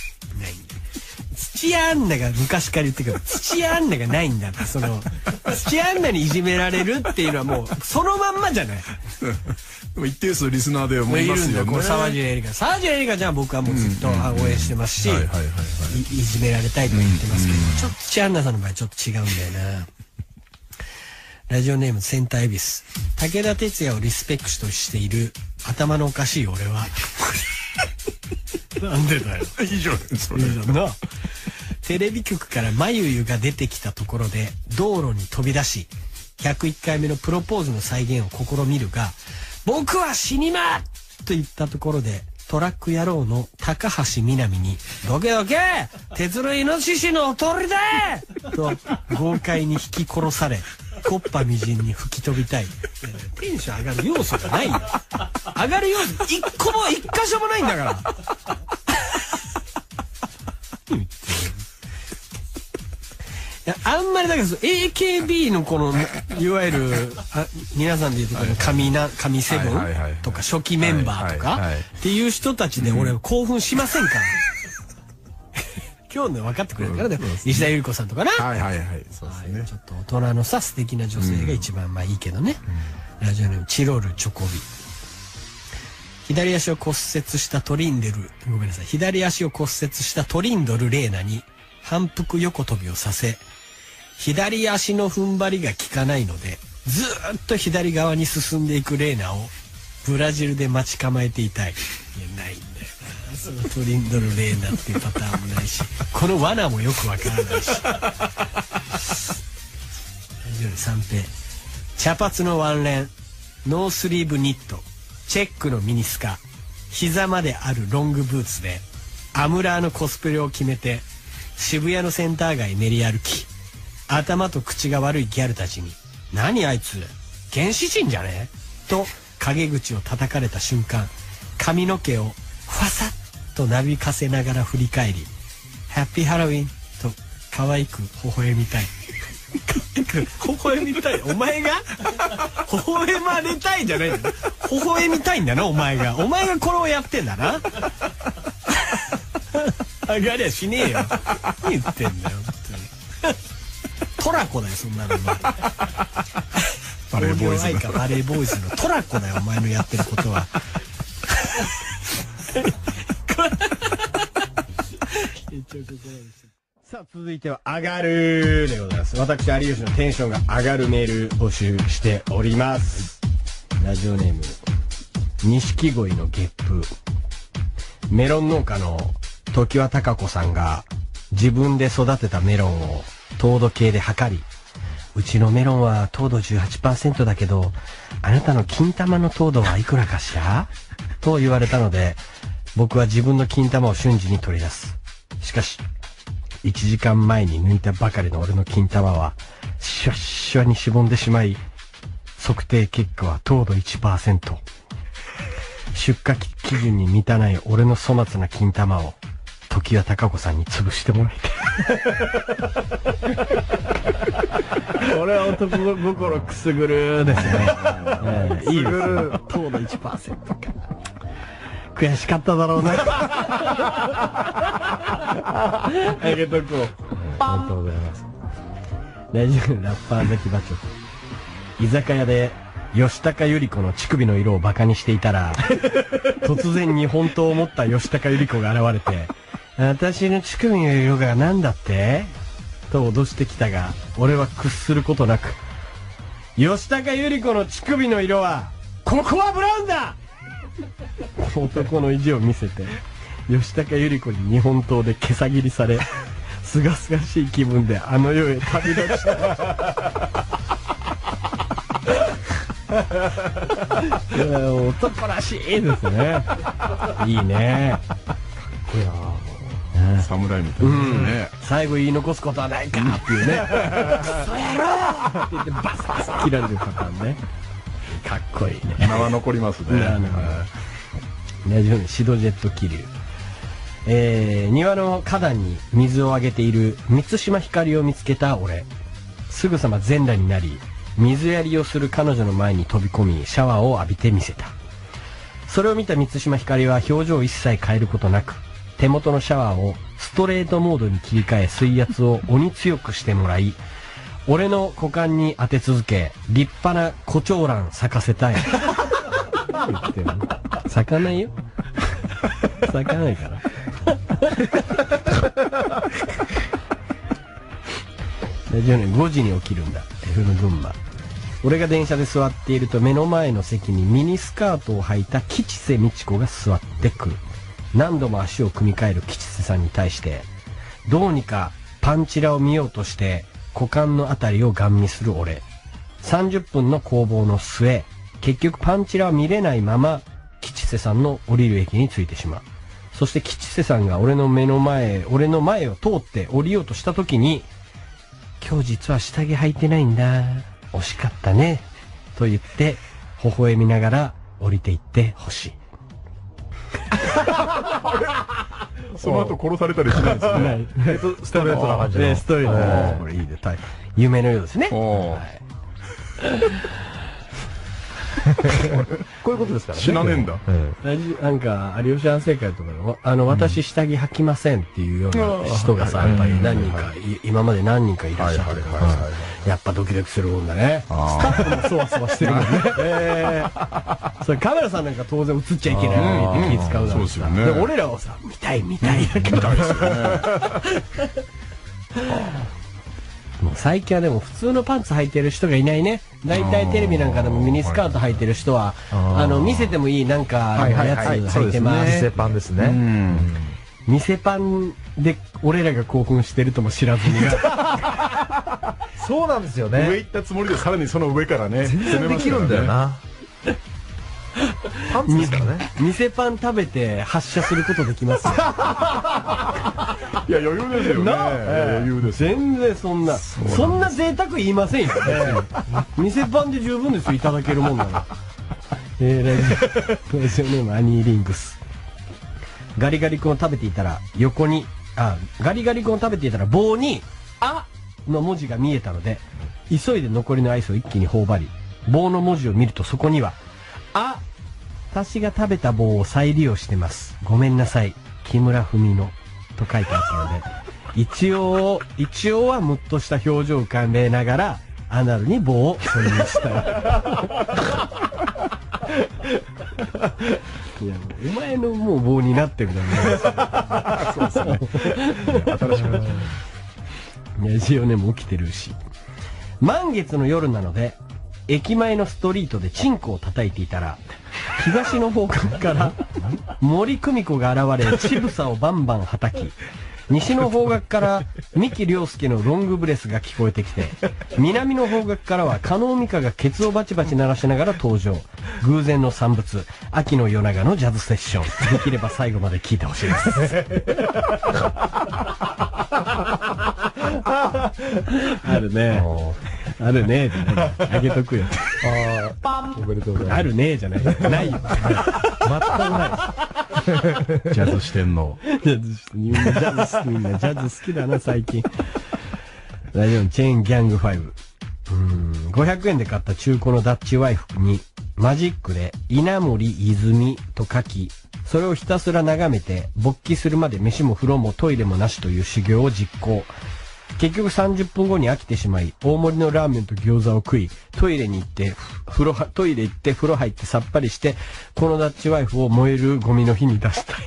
土屋アンナが昔から言ってくる土屋アンナがないんだって、その土屋アンナにいじめられるっていうのはもうそのまんまじゃない。 でも一定数リスナーで思いますよね。 この沢尻エリカ沢尻エリカちゃんは僕はもうずっと応援してますし、いじめられたいとは言ってますけど、ちょっと土屋アンナさんの場合ちょっと違うんだよな。ラジオネームセンター恵比寿。武田鉄矢をリスペクトしている頭のおかしい俺はなんでだよ。 いいじゃんそれ。 いいじゃんな。テレビ局からまゆゆが出てきたところで道路に飛び出しひゃくいっかいめのプロポーズの再現を試みるが、僕は死にまと言ったところでトラック野郎の高橋みなみにどけどけ鉄のイノシシのおとりだと豪快に引き殺され、コッパみじんに吹き飛びたい。テンション上がる要素がないよ。上がる要素一個も一箇所もないんだから。いやあんまりだけど エーケービー のこのいわゆるあ皆さんでいうとこの神な神セブンとか初期メンバーとかっていう人たちで俺は興奮しませんから。今日ね分かってくれるからね、石田ゆり子さんとかな。 はいはいはい、そうですね。 ちょっと大人のさ素敵な女性が一番まあいいけどね。ラジオネームチロルチョコビ。左足を骨折したトリンデルごめんなさい左足を骨折したトリンドルレーナに反復横跳びをさせ、左足の踏ん張りが効かないのでずーっと左側に進んでいくレーナをブラジルで待ち構えていたい。いやないんだよなそのトリンドルレーナっていうパターンもないし、この罠もよくわからないし。ラジオネーム三平。茶髪のワンレン、ノースリーブニット、チェックのミニスカ、膝まであるロングブーツでアムラーのコスプレを決めて渋谷のセンター街練り歩き、頭と口が悪いギャルたちに「何あいつ原始人じゃね?」と陰口を叩かれた瞬間、髪の毛をファサッとなびかせながら振り返り「ハッピーハロウィン」と可愛く微笑みたい。微笑みたい。お前が微笑まれたいじゃないんだよ。微笑みたいんだなお前が。お前がこれをやってんだな。上がりゃしねえよ。何言ってんだよ本当に。トラコだよそんなのお前。バレーボーイズのバレーボーイズのトラコだよお前のやってることは。さあ続いては上がるでございます。私有吉のテンションが上がるメール募集しております。ラジオネーム錦鯉のゲップ。メロン農家の常盤貴子さんが自分で育てたメロンを糖度計で測り、うちのメロンは糖度 じゅうはちパーセント だけどあなたの金玉の糖度はいくらかしらと言われたので、僕は自分の金玉を瞬時に取り出す。しかしいちじかんまえに抜いたばかりの俺の金玉はシュワッシュワにしぼんでしまい、測定結果は糖度 いちパーセント。 出荷基準に満たない俺の粗末な金玉を常盤貴子さんに潰してもらいたい。これは男心くすぐるですね。えー、いいですね。糖度 いちパーセント か。悔しかっただろうな。あげとこう。ありがとうございます。ラジオラッパー関場長。居酒屋で吉高由里子の乳首の色をバカにしていたら、突然に本当を思った吉高由里子が現れて、私の乳首の色が何だってと脅してきたが、俺は屈することなく、吉高由里子の乳首の色はココアブラウンだ男の意地を見せて吉高由里子に日本刀で毛さ切りされ、すがすがしい気分であの世へ旅立ちた。いや男らしいですね。いいね。かっこいいな。 侍みたいですね。 最後言い残すことはないかっていうね。クソ野郎って言ってバサバサ切られるパターンね。かっこいいね。 名は残りますね。 ラジオネームシドジェット気流。えー、庭の花壇に水をあげている満島ひかりを見つけた俺。すぐさま全裸になり、水やりをする彼女の前に飛び込みシャワーを浴びてみせた。それを見た満島ひかりは表情を一切変えることなく、手元のシャワーをストレートモードに切り替え水圧を鬼強くしてもらい、俺の股間に当て続け、立派な胡蝶蘭咲かせたい。言ってる。咲かないよ。咲かないから。ラジオネームごじに起きるんだ。F の群馬。俺が電車で座っていると目の前の席にミニスカートを履いた吉瀬美智子が座ってくる。何度も足を組み替える吉瀬さんに対して、どうにかパンチラを見ようとして股間のあたりをガン見する俺。さんじゅっぷんの攻防の末、結局パンチラは見れないまま吉瀬さんの降りる駅に着いてしまう。そして吉瀬さんが俺の目の前、俺の前を通って降りようとした時に、今日実は下着履いてないんだ。惜しかったね。と言って、微笑みながら降りていってほしい。 その後殺されたりしないですね。 ない。 ストレートな感じの。 ね、ストレートな。これいいで、夢のようですね。 はいこういうことですからね。 死なねえんだ。 ラジなんか、有吉反省会とかで、あの、私下着履きませんっていうような人がさ、やっぱり何人か、今まで何人かいらっしゃるから、やっぱドキドキするもんだね。スタッフもそわそわしてるもんね。えー、それカメラさんなんか当然映っちゃいけないって気使うだろうしさ。で、俺らはさ、見たい見たいだけど。もう最近はでも普通のパンツ履いてる人がいないね。大体テレビなんかでもミニスカート履いてる人は、あの、見せてもいいなんか、やつ履いてます。 店パンですね。 店パンで俺らが興奮してるとも知らずに。 そうなんですよね。 上行ったつもりでさらにその上からね。 全然できるんだよな。パンツですからね。 店パン食べて発射することできますよ。 いや余裕ですよね。余裕です。 全然そんなそんな贅沢言いませんよ。店パンで十分ですよ。いただけるもんなら。えー、ラジオネームアニーリングス。ガリガリ君を食べていたら横にあガリガリ君を食べていたら棒にあの文字が見えたので急いで残りのアイスを一気に頬張り、棒の文字を見るとそこにはあ私が食べた棒を再利用してます。ごめんなさい。木村文乃と書いてあったので、一応、一応はムッとした表情を浮かべながら、アナルに棒を取りました。いや、お前のもう棒になってるだろ。そうですね。新しくなっちゃう。ラジオネーム起きてるし。満月の夜なので、駅前のストリートでチンコを叩いていたら、東の方角から森久美子が現れ、ちぶさをバンバン叩き、西の方角から三木亮介のロングブレスが聞こえてきて、南の方角からは加納美香がケツをバチバチ鳴らしながら登場。偶然の産物、秋の夜長のジャズセッション。できれば最後まで聞いてほしいです。あるね。あるねじゃない。あげとくよ。あおめでとうございます。 あるねじゃない。ないよ。全くない。 ジャズしてんの。 ジャズみんなジャズ好き、みんなジャズ好きだな最近。ラジオのチェーンギャングファイブ。うーん、ごひゃくえんで買った中古のダッチワイフにマジックで稲森泉と書き、それをひたすら眺めて勃起するまで飯も風呂もトイレもなしという修行を実行。結局さんじゅっぷんごに飽きてしまい、大盛りのラーメンと餃子を食い、トイレに行って、風呂は、トイレ行って風呂入ってさっぱりして、このダッチワイフを燃えるゴミの日に出したい。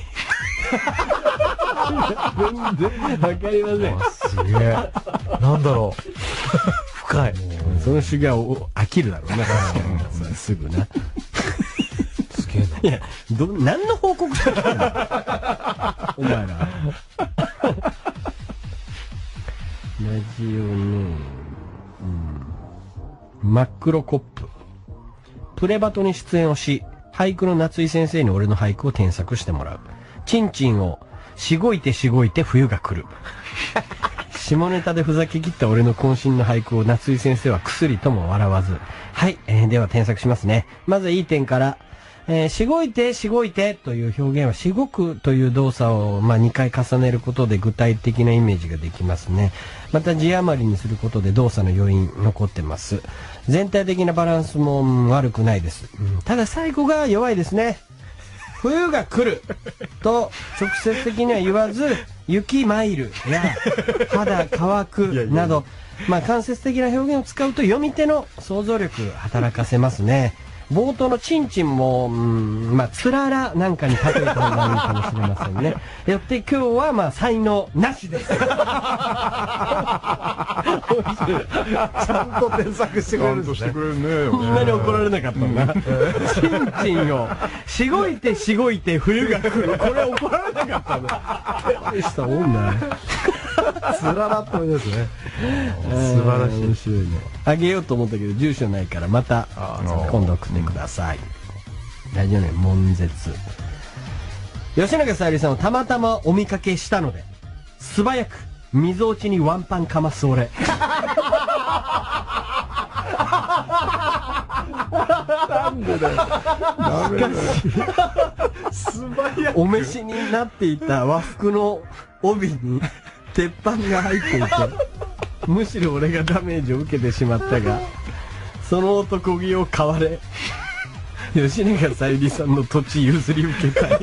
全然わかりません。 すげえ。なんだろう。深い。 その修行を飽きるだろうな。確かに。すぐな。 すげえな。 いや、ど、何の報告したのお前ら。ラジオネーム、うん、真っ黒コップ。プレバトに出演をし、俳句の夏井先生に俺の俳句を添削してもらう。チンチンをしごいてしごいて冬が来る。下ネタでふざけ切った俺の渾身の俳句を夏井先生は薬とも笑わず。はい、えー、では添削しますね。まずいい点から、えー、しごいてしごいてという表現はしごくという動作を、まあ、にかい重ねることで具体的なイメージができますね。また字余りにすることで動作の余韻残ってます。全体的なバランスも、うん、悪くないです、うん、ただ最後が弱いですね。冬が来ると直接的には言わず、 雪マイルや肌乾くなど、まあ間接的な表現を使うと読み手の想像力働かせますね。冒頭のチンチンも、うん、まあ、つららなんかに例えた方がいいかもしれませんね。よって今日は、まあ、才能なしです。ちゃんと添削してくれるんですね。 してくれるね。 こんなに怒られなかったんだ。チンチンを、しごいてしごいて冬が来る。これ怒られなかったんだ。大したもんだね。 つららっとですね。 素晴らしい。面白いね。あげようと思ったけど、住所ないから、また、今度送ってください。ラジオネーム、悶絶。吉永小百合さんをたまたまお見かけしたので、素早く、みぞおちにワンパンかます俺。 なんでだよ。 素早く。お召しになっていた和服の帯に、鉄板が入っていて、むしろ俺がダメージを受けてしまったが、その男気を買われ、吉永小百合さんの土地譲り受けたい。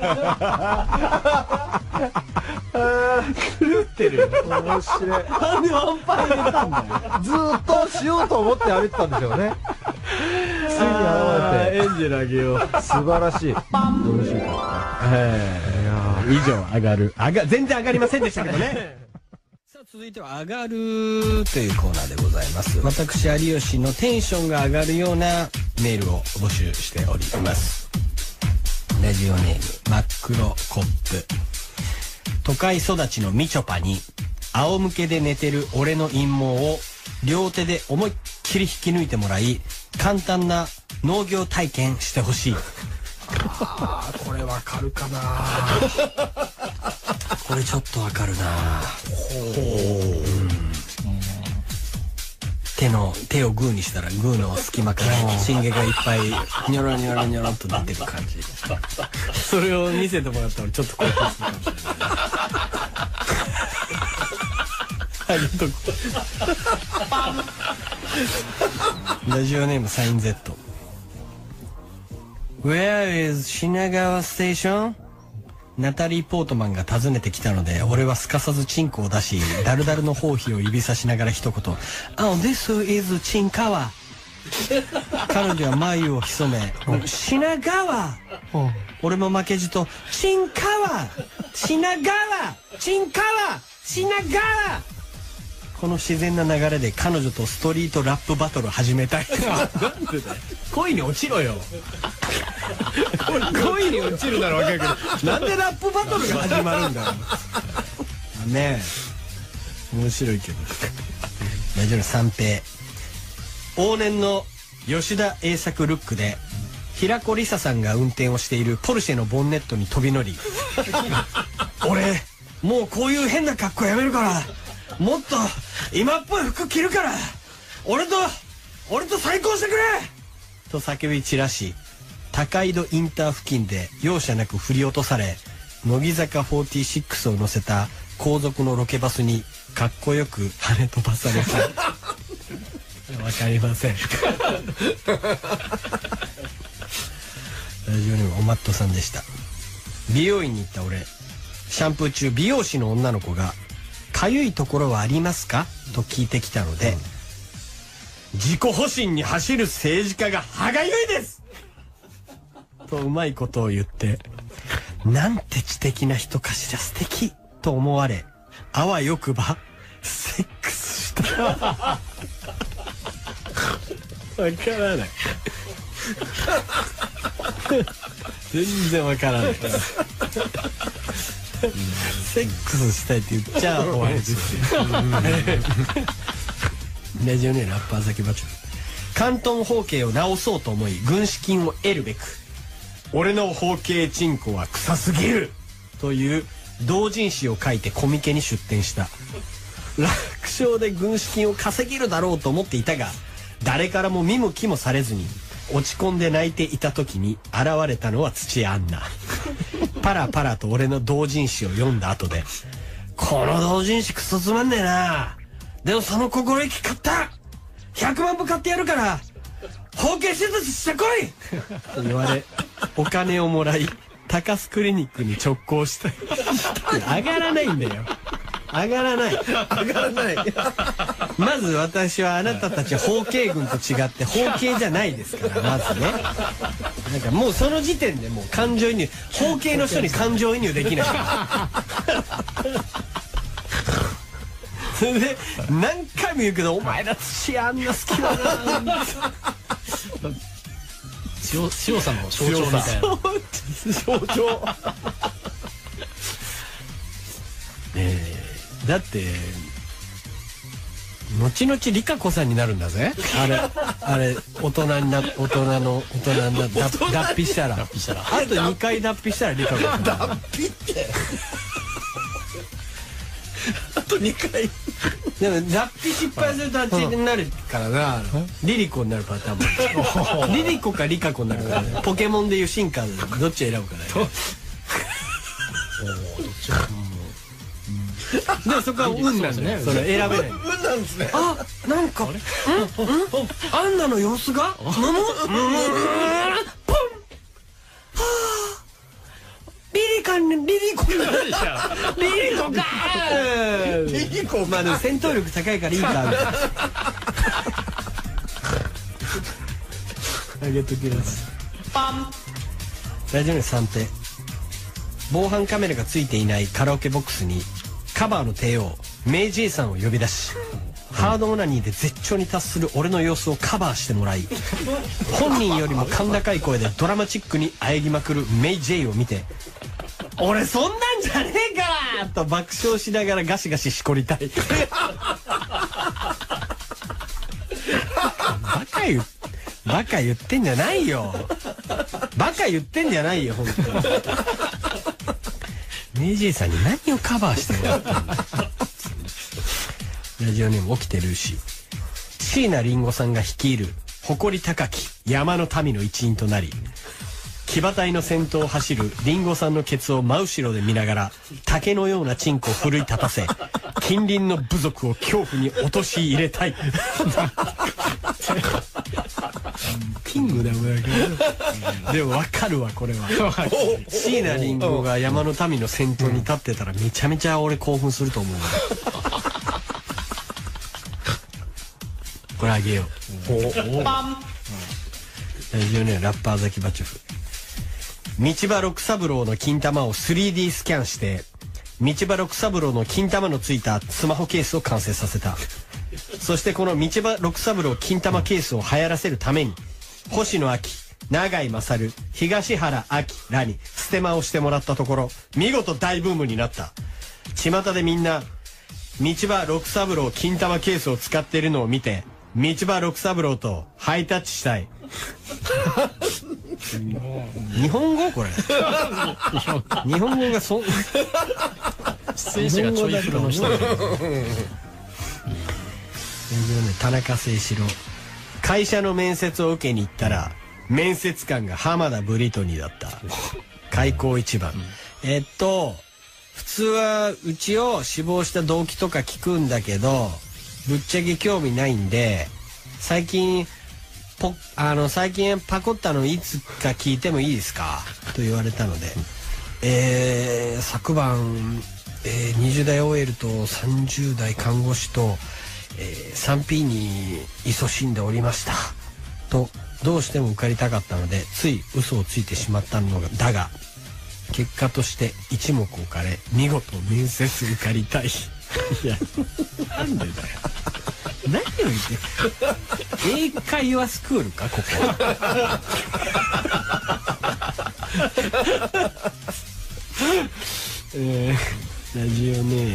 狂ってるよ。 面白い。 なんでワンパン入れたんだよ。 ずーっとしようと思って歩いてたんですよね。ついに現れて。 エンジェルあげよう。 素晴らしい。 面白かった。以上、上がる。上が、全然上がりませんでしたけどね。さあ、続いては、上がるというコーナーでございます。私、有吉のテンションが上がるようなメールを募集しております。ラジオネーム、真っ黒コップ。都会育ちのみちょぱに、仰向けで寝てる俺の陰謀を両手で思いっきり引き抜いてもらい、簡単な農業体験してほしい。あー、これわかるかな。これちょっとわかるな。ほう、うん、手の手をグーにしたらグーの隙間からチンゲがいっぱいニョロニョロニョロっと出てる感じ。それを見せてもらったらちょっと興奮するかもしれない。ありがとう。ラジオネームサイン Z。 Where is 品川ステーション？ナタリー・ポートマンが訪ねてきたので、俺はすかさずチンコを出し、ダルダルの包皮を指さしながら一言、Oh, this is チンカワ。彼女は眉を潜め、品川。俺も負けじと、チンカワ、品川、チンカワ、品川。この自然な流れで彼女とストリートラップバトルを始めたい。なんでだよ。恋に落ちろよ。恋に落ちるならわかるけど、なんでラップバトルが始まるんだよ。ねえ、面白いけど。大丈夫、三平。往年の吉田栄作ルックで平子梨沙さんが運転をしているポルシェのボンネットに飛び乗り、俺もうこういう変な格好やめるから、もっと今っぽい服着るから、俺と俺と再婚してくれと叫び散らし、高井戸インター付近で容赦なく振り落とされ、乃木坂フォーティーシックスを乗せた後続のロケバスにかっこよく跳ね飛ばされた。わかりません。ラジオネームおまっとさんでした。美容院に行った俺、シャンプー中美容師の女の子がかゆいところはありますかと聞いてきたので、うん、自己保身に走る政治家が歯がゆいですとうまいことを言って、なんて知的な人かしら、素敵と思われ、あわよくばセックスした。わからない。全然わからない。セックスしたいって言っちゃ終わりですよ。ラジオネームラッパー崎バチョ。関東包茎を直そうと思い軍資金を得るべく、俺の包茎チンコは臭すぎるという同人誌を書いてコミケに出展した。楽勝で軍資金を稼げるだろうと思っていたが、誰からも見向きもされずに落ち込んで泣いていた時に現れたのは土屋アンナ。パラパラと俺の同人誌を読んだ後で、この同人誌クソつまんねえな、でもその心意気買った、ひゃくまんぶ買ってやるから包茎手術してこいと言われ、お金をもらい高須クリニックに直行したい。上がらないんだよ。上がらない。 上がらない。 まず私はあなたたち包茎群と違って包茎じゃないですから、まずね。なんかもうその時点でもう感情移入、包茎の人に感情移入できないから。それで何回も言うけど、お前ら土あんな好きだな。 強強さの象徴みたいな。 象徴。えー、だって後々リカ子さんになるんだぜ。あれあれ大人にな大人の大人にな脱脱皮したら脱皮したらあとにかい脱皮したらリカ子さん。 脱皮ってあとにかい。 でも脱皮失敗するとあっちになるからな。リリコになるパターンもリリコかリカ子になるからね。ポケモンでいう進化どっち選ぶかね。でもそこは運なんだよ。それ選べない。 運なんですね。 あ、なんか、うん、うん、アンナの様子が、むむ、むむ、ポン。はあ。リリカに、リリコになるじゃん。リリコか。 リリコ。 まあでも戦闘力高いからいいか。あげときます。パン。ラジオネーム三平。防犯カメラがついていないカラオケボックスにカバーの帝王メイジェイさんを呼び出し、ハードオナニーで絶頂に達する俺の様子をカバーしてもらい、本人よりも甲高い声でドラマチックに喘ぎまくるメイジェイを見て、俺そんなんじゃねえからと爆笑しながらガシガシしこりたい。バカ言バカ言ってんじゃないよ。バカ言ってんじゃないよ本当に。メイジェイさんに何をカバーしてもらったんだ。ラジオネーム起きてルーシー。椎名林檎さんが率いる誇り高き山の民の一員となり、騎馬隊の先頭を走る林檎さんのケツを真後ろで見ながら竹のようなチンコを奮い立たせ、近隣の部族を恐怖に陥れたい。キングダムだけど、でも分かるわこれは。椎名林檎が山の民の先頭に立ってたらめちゃめちゃ俺興奮すると思う。これあげよう。パン。ラジオネームラッパーザキバチョフ。道場六三郎の金玉を スリーディー スキャンして道場六三郎の金玉のついたスマホケースを完成させた。そしてこの道場六三郎金玉ケースを流行らせるために星野秋、永井勝、東原秋らにステマをしてもらったところ、見事大ブームになった。巷でみんな道場六三郎金玉ケースを使っているのを見て、道場六三郎とハイタッチしたい。日本語これ。日本語がそ出演者がちょいプロの人だ。 田中誠志郎。会社の面接を受けに行ったら面接官が浜田ブリトニーだった。開口一番、うん、えっと普通はうちを志望した動機とか聞くんだけど、ぶっちゃけ興味ないんで、最近ポあの最近パコったのいつか聞いてもいいですかと言われたので、えー、昨晩、えー、にじゅう代 オーエル とさんじゅう代看護師と、えー、スリーピー に勤しんでおりましたとどうしても受かりたかったのでつい嘘をついてしまったのだが、結果として一目置かれ見事面接受かりたい。いやなんでだよ。何を言って英会話スクールかここ。えー、ラジオネーム、うん、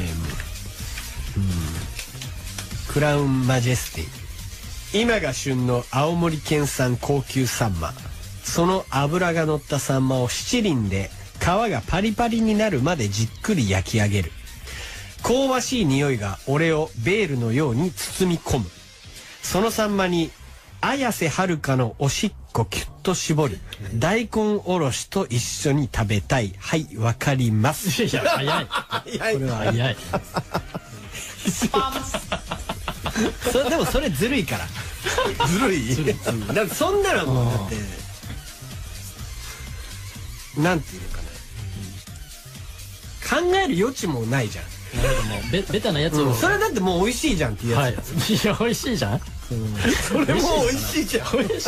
クラウンマジェスティ。今が旬の青森県産高級サンマ、その脂が乗ったサンマを七輪で皮がパリパリになるまでじっくり焼き上げる。香ばしい匂いが俺をベールのように包み込む。そのサンマに綾瀬はるかのおしっこキュッと絞り大根おろしと一緒に食べたい。はい、わかります。 いや早い。早い。これは早い。 そでもそれずるいから。 ずるい。 だってそんなのもうだってなんていうのかな、 考える余地もないじゃん。 なるほど、もうベベタなやつを、 それだってもう美味しいじゃんっていうやつ。 はい、いや美味しいじゃん。 それもう美味しいじゃん。 美味しい。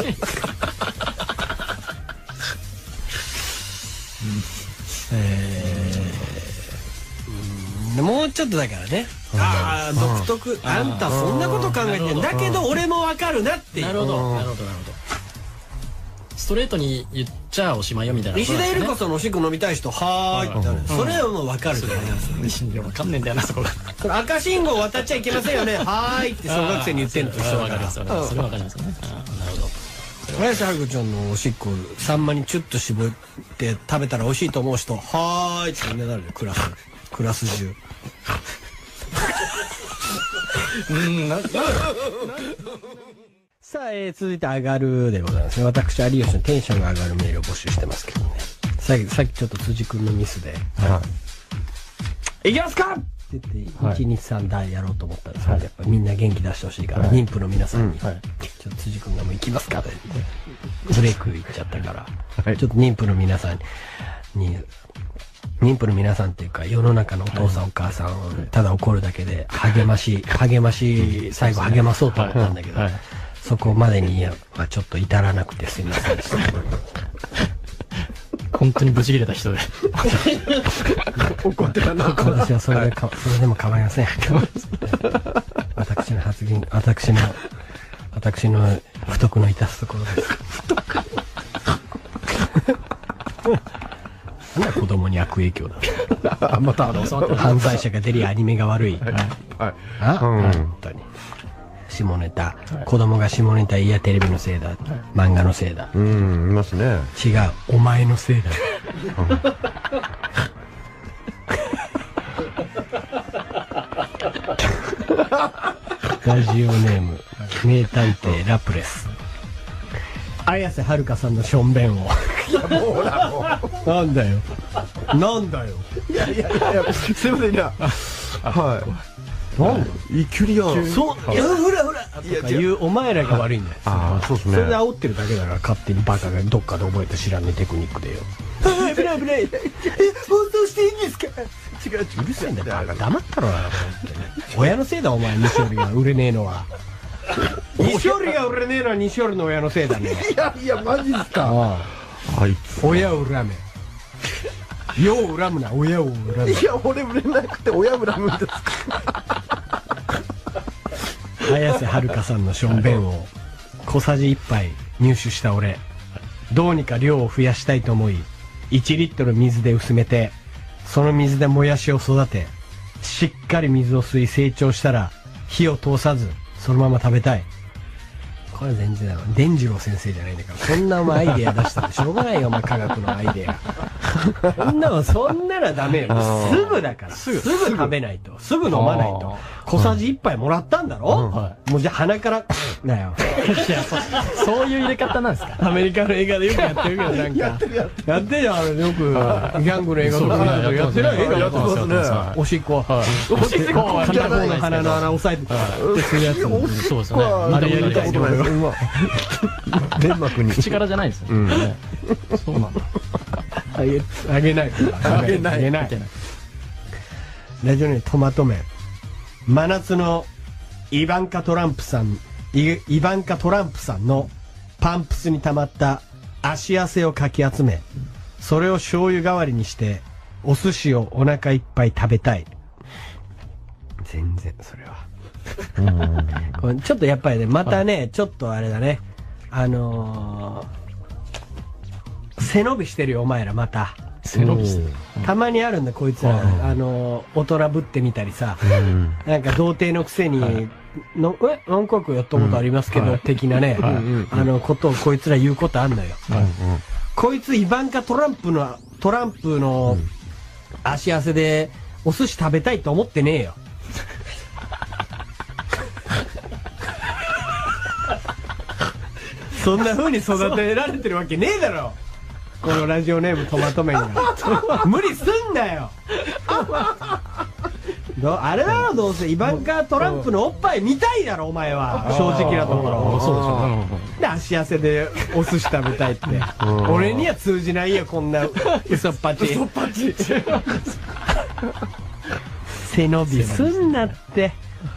えー、もうちょっとだからね。ああ独特。あんたそんなこと考えてんだけど俺もわかるなっていう。 なるほどなるほどなるほど。ストレートに言っちゃおしまいよみたいな。 石田ゆり子さんのおしっこ飲みたい人はーいってなる。それはもうわかるじゃないですか。 いやわかんねえんだよなそこが。 これ赤信号渡っちゃいけませんよね。はーいって小学生に言ってんのと一緒だから。 それはわかりますよね。なるほど。 林春子ちゃんのおしっこサンマにチュッと絞って食べたら美味しいと思う人はーいってみんななるよ。クラスクラス中。 うんな。 さあ、えー、続いて上がるでございますね。私有吉のテンションが上がるメールを募集してますけどね。さっきさっきちょっと辻君のミスで「はい、いきますか!」って言っていちにさんだいやろうと思ったんですけど、はい、やっぱみんな元気出してほしいから、はい、妊婦の皆さんに、はい、ちょっと辻君がもう行きますかって言ってブレイクいっちゃったから、はい、ちょっと妊婦の皆さんに妊婦の皆さんっていうか世の中のお父さん、はい、お母さんをただ怒るだけで励まし励まし最後励まそうと思ったんだけど、はいはい、そこまでにはちょっと至らなくてすみませんでした。 本当にブチ切れた人で怒ってたな。私はそれでか、それでも構いません。私の発言、私の私の不徳の致すところです。なんだ子供に悪影響だ。またあの犯罪者が出りアニメが悪い。はい。あ、本当に。下ネタ、子供が下ネタいやテレビのせいだ、漫画のせいだ。 うん、いますね。 違う、お前のせいだ。ラジオネーム名探偵ラプレス。綾瀬はるかさんのしょんべんを。いやもうほらもう。なんだよ。なんだよ。いやいやいやすいませんいや。はい。なんでいきりやそう、いやほらほらとか言うお前らが悪いんだよ。ああそうですね。それで煽ってるだけだから勝手にバカがどっかで覚えた知らねえテクニックでよ。ああ危ない危ない。え放送していいんですか。違う違ううるさいんだよバカ黙ったろな。親のせいだお前西織が売れねえのは。西織が売れねえのは西織の親のせいだね。いやいやマジっすか。ああいつ親を恨め。世を恨むな親を恨む。いや俺売れなくて親を恨むんですか。綾瀬はるかさんのしょんべんを小さじいっぱい入手した俺、どうにか量を増やしたいと思いいちリットル水で薄めて、その水でもやしを育てしっかり水を吸い成長したら火を通さずそのまま食べたい。これ全然だろ。伝次郎先生じゃないんだからそんなお前アイデア出したらしょうがないよお前科学のアイデア。そんなのそんならダメよ。すぐだからすぐ食べないとすぐ飲まないと。小さじいっぱいもらったんだろ。もうじゃあ鼻からだよ。いやそういう入れ方なんですか。アメリカの映画でよくやってるけどなんかやってるやってるじゃんあれよくギャングの映画とかやってない。やってますね。おしっこおしっこ片方の鼻の穴押さえてするやつ。そうですね。あれやりたいと思います。粘膜に口からじゃないですよ。そうなんだ。 あげあげないあげないあげない。ラジオネームトマト麺。真夏のイバンカトランプさんイイバンカトランプさんのパンプスに溜まった足汗をかき集め、それを醤油代わりにしてお寿司をお腹いっぱい食べたい。全然それはこれちょっとやっぱりねまたね、はい、ちょっとあれだね、あのー、背伸びしてるよお前らまた。背伸びしてる。たまにあるんだこいつら、あのー、大人ぶってみたりさ、うん、なんか童貞のくせに、はい、のえ何回かやったことありますけど、うん、的なね、はい、あのことをこいつら言うことあんのよ、はい、こいつイバンカトランプのトランプの足汗でお寿司食べたいと思ってねえよ。そんな風に育てられてるわけねえだろこのラジオネームトマト麺が。無理すんなよ。どあれだろどうせイバンカトランプのおっぱい見たいだろお前は正直なところ。そうでしょ。で足汗でお寿司食べたいって俺には通じないよこんな嘘っぱち。嘘っぱち。 背伸びすんなって。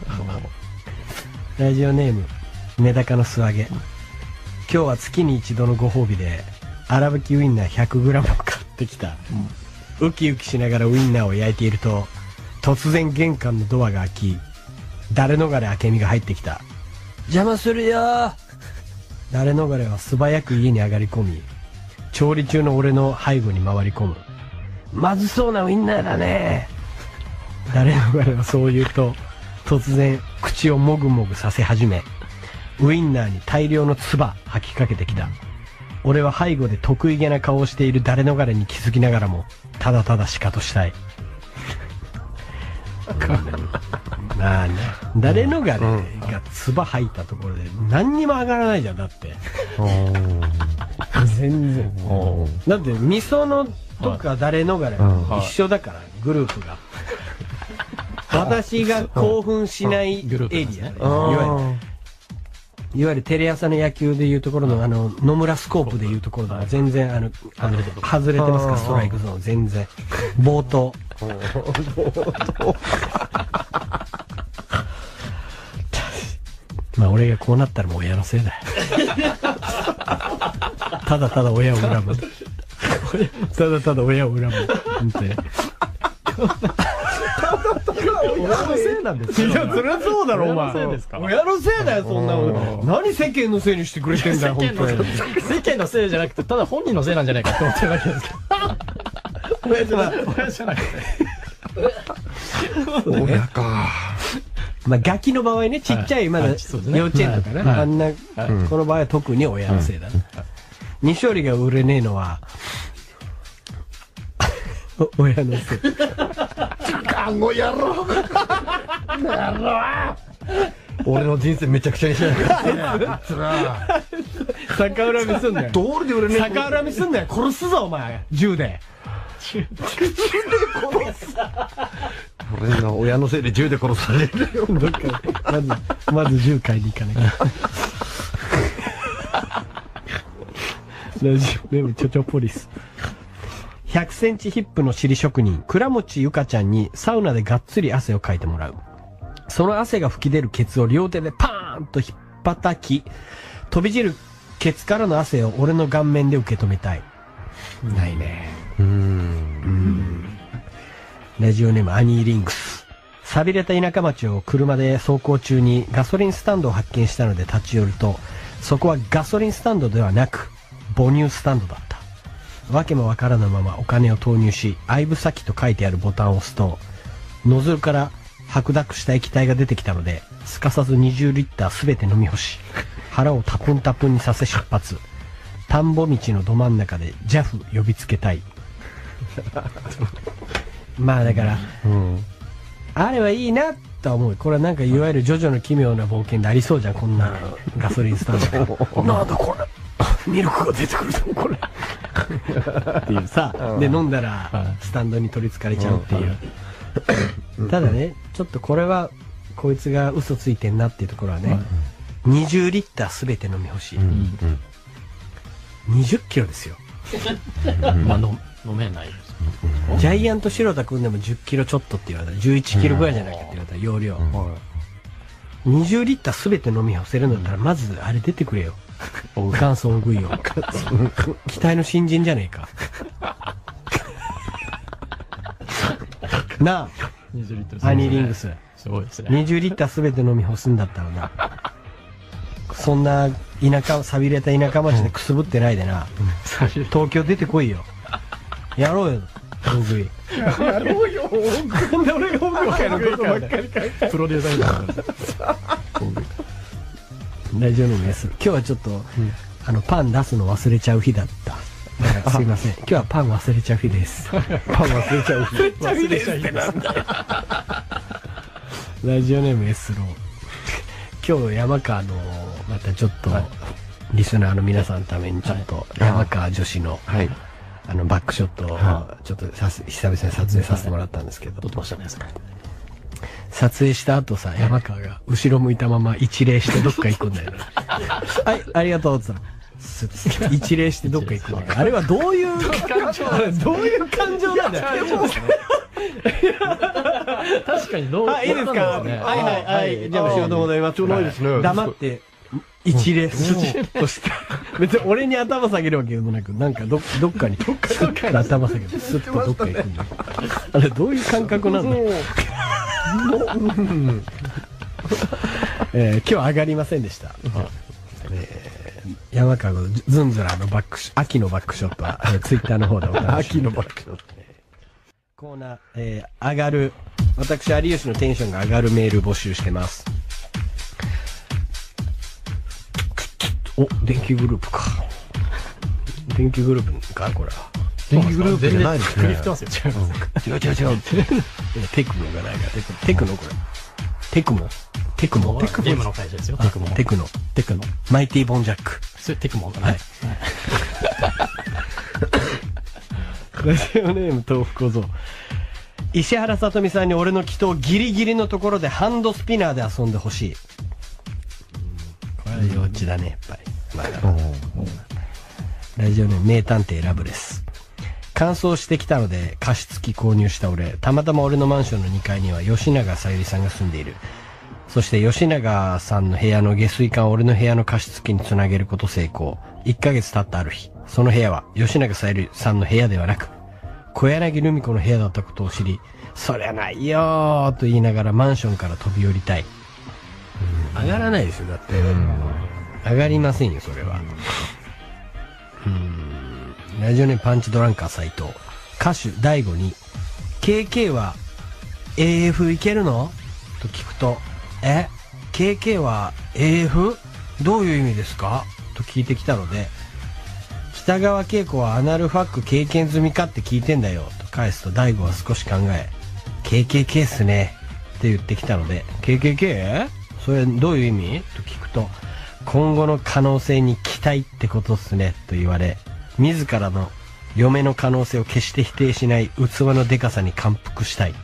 ラジオネームメダカの素揚げ。今日は月に一度のご褒美で粗挽きウインナー ひゃくグラム を買ってきた、うん、ウキウキしながらウインナーを焼いていると突然玄関のドアが開き、誰逃れ明美が入ってきた。邪魔するよー。誰逃れは素早く家に上がり込み、調理中の俺の背後に回り込む。まずそうなウインナーだね。誰逃れはそう言うと突然口をもぐもぐさせ始め、ウインナーに大量の唾吐きかけてきた。俺は背後で得意げな顔をしている誰逃れに気づきながらもただただシカトしたい。まあね、誰逃れが唾吐いたところで何にも上がらないじゃん。だって全然だってみそのとか誰逃れ一緒だから、グループが。私が興奮しないエリア、いわゆるいわゆるテレ朝の野球でいうところのあの野村スコープでいうところの全然あのあの外れてますか、ストライクゾーン全然冒頭。まあ俺がこうなったらもう親のせいだよ。ただただ親を恨む。ただただ親を恨む。本当に。親のせいなんですよ。いや、そりゃそうだろ、お前。親のせいですか。親のせいだよ、そんなの。何世間のせいにしてくれてんだよ、本当に。 世間のせいじゃなくて、ただ本人のせいなんじゃないかって思ってるわけですけど。親じゃない。親じゃなくて。 親か。 まあ、ガキの場合ね、ちっちゃい、まだ、幼稚園とかね、あんな、この場合は特に親のせいだね。西織が売れねえのは、親のせい。あの野郎野郎俺の人生めちゃくちゃにしないから逆恨みすんなよ。 どうりで売れねえ。 逆恨みすんなよ。殺すぞお前、銃で。 銃で殺す。俺の親のせいで銃で殺されるよ。 どっかまずまず銃買いに行かなきゃ。ラジオネームチョチョポリス。ひゃくセンチヒップの尻職人倉持ゆかちゃんにサウナでがっつり汗をかいてもらう。その汗が吹き出るケツを両手でパーンと引っ叩き、飛び散るケツからの汗を俺の顔面で受け止めたい。ないね。うーん。ラジオネームアニーリングス。寂れた田舎町を車で走行中にガソリンスタンドを発見したので立ち寄ると、そこはガソリンスタンドではなく母乳スタンドだった。わけもわからぬままお金を投入し、相武先と書いてあるボタンを押すと、ノズルから白濁した液体が出てきたので、すかさずにじゅうリッターすべて飲み干し、腹をタプンタプンにさせ出発。田んぼ道のど真ん中でジャフ呼びつけたい。まあだから、うん、あれはいいなと思う。これはなんかいわゆるジョジョの奇妙な冒険でありそうじゃん、こんなガソリンスタンド。なんだこれ、ミルクが出てくるぞこれ。っていうさ、で飲んだらスタンドに取りつかれちゃうっていう。ただね、ちょっとこれはこいつが嘘ついてんなっていうところはね、にじゅうリッターすべて飲み干し、にじゅっキロですよ。 まあ飲めないです。 ジャイアント白田君でもじゅっキロちょっとって言われたらじゅういちキロぐらいじゃなきゃって言われたら容量、にじゅうリッターすべて飲み干せるんだったらまずあれ出てくれよ。元祖大食いよ。期待の新人じゃねえか。なあ、アニーリングス。 すごいですね。 にじゅうリッターすべて飲み干すんだったらな。そんな田舎、寂れた田舎町でくすぶってないでな。東京出てこいよ。やろうよ、大食い。やろうよ、大食い。なんで俺が大食いのことばっかり書いて。プロデューサーみたいな。ラジオのメス。今日はちょっと、うん、あのパン出すの忘れちゃう日だった。すいません。今日はパン忘れちゃう日です。パン忘れちゃう日。忘れちゃう日ってなんだ。ラジオネームエスロー。今日山川のまたちょっと、はい、リスナーの皆さんのためにちょっと、はい、山川女子の、はい、あのバックショットをちょっとさす久々に撮影させてもらったんですけど。 撮ってましたね。 撮影した後さ、山川が後ろ向いたまま一礼してどっか行くんだよね。はい、ありがとうって言ったら、一礼してどっか行くんだよ。あれはどういう感情どういう感情なんだよ。 確かにどう、 あ、いいですか。はいはいはい。じゃあ、仕事戻ります。 ないですね。 黙って、一礼するとした。別に俺に頭下げるわけでもなく、なんかど、どっかに、どっかに頭下げて、スッとどっか行くんだ。あれ、どういう感覚なんだえー、今日上がりませんでした。えー、山川ズンズラのバックシ、秋のバックショットは、えー、ツイッターの方でお楽しみ。秋のバックショット。コーナー、えー、上がる、私、有吉のテンションが上がるメール募集してます。お、電気グループか。電気グループか、これは。 電気グループじゃないですね。 振り振ってますよ。違う違う違う違う。テクノがないから、テクノこれ。テクモテクモゲームの会社ですよ。テクモ。 テクノ。テクノ。マイティボンジャック。 それテクモ。 はい。ラジオネーム豆腐小僧。石原さとみさんに俺の祈祷ギリギリのところでハンドスピナーで遊んでほしい。これは幼稚だね、やっぱり。まあ、ラジオネーム名探偵ラブです。乾燥してきたので加湿器購入した俺、たまたま俺のマンションのにかいには吉永小百合さんが住んでいる。そして吉永さんの部屋の下水管を俺の部屋の加湿器につなげること成功。いっかげつ経ったある日、その部屋は吉永小百合さんの部屋ではなく小柳ルミ子の部屋だったことを知り、そりゃないよーと言いながらマンションから飛び降りたい。上がらないですよ、だって。上がりませんよ、それは。うーん。ラジオネームパンチドランカー斎藤。歌手大悟に ケーケー は エーエフ いけるのと聞くと、え ケーケー は エーエフ どういう意味ですかと聞いてきたので、北川景子はアナルファック経験済みかって聞いてんだよと返すと、大悟は少し考え ケーケーケー っすねって言ってきたので、 ケーケーケー？ それどういう意味と聞くと、今後の可能性に期待ってことっすねと言われ、自らの嫁の可能性を決して否定しない器のでかさに感服したい。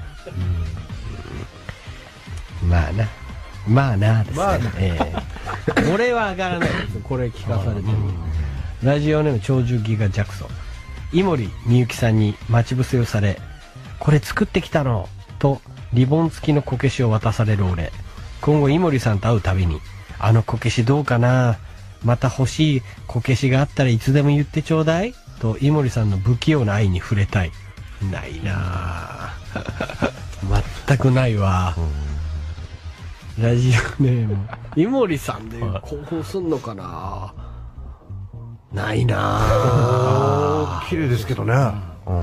うん、まあなまあなですね、まあ、えー、俺は上がらないですこれ聞かされてる。ラジオネーム長寿ギガジャクソン。井森美幸さんに待ち伏せをされ、これ作ってきたのとリボン付きのこけしを渡される俺。今後井森さんと会うたびに、あのこけしどうかな、また欲しいこけしがあったらいつでも言ってちょうだいと井森さんの不器用な愛に触れたい。ないなぁ全くないわ。ラジオネーム井森さんで興奮すんのかな。ないなぁ綺麗ですけどね、うん、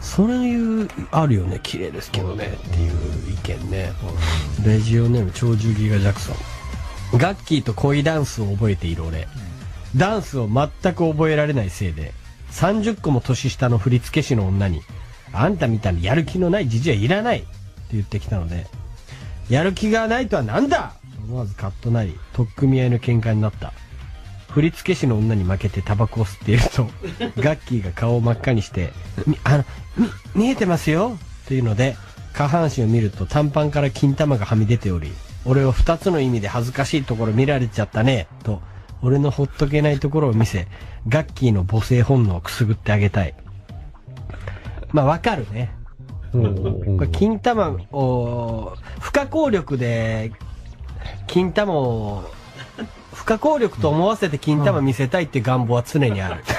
そういうあるよね、綺麗ですけどねっていう意見ね。ラジオネーム長寿ギガジャクソン。ガッキーと恋ダンスを覚えている俺、ダンスを全く覚えられないせいでさんじゅっこも年下の振付師の女に、あんたみたいにやる気のないじじはいらないって言ってきたので、やる気がないとはなんだと思わずカッとなり、取っ組み合いの喧嘩になった。振付師の女に負けてタバコを吸っているとガッキーが顔を真っ赤にしてみあのみ見えてますよというので、下半身を見ると短パンから金玉がはみ出ており、俺は二つの意味で恥ずかしいところ見られちゃったねと俺のほっとけないところを見せ、ガッキーの母性本能をくすぐってあげたい。まあわかるね。これ金玉を不可抗力で金玉を不可抗力と思わせて金玉見せたいっていう願望は常にある。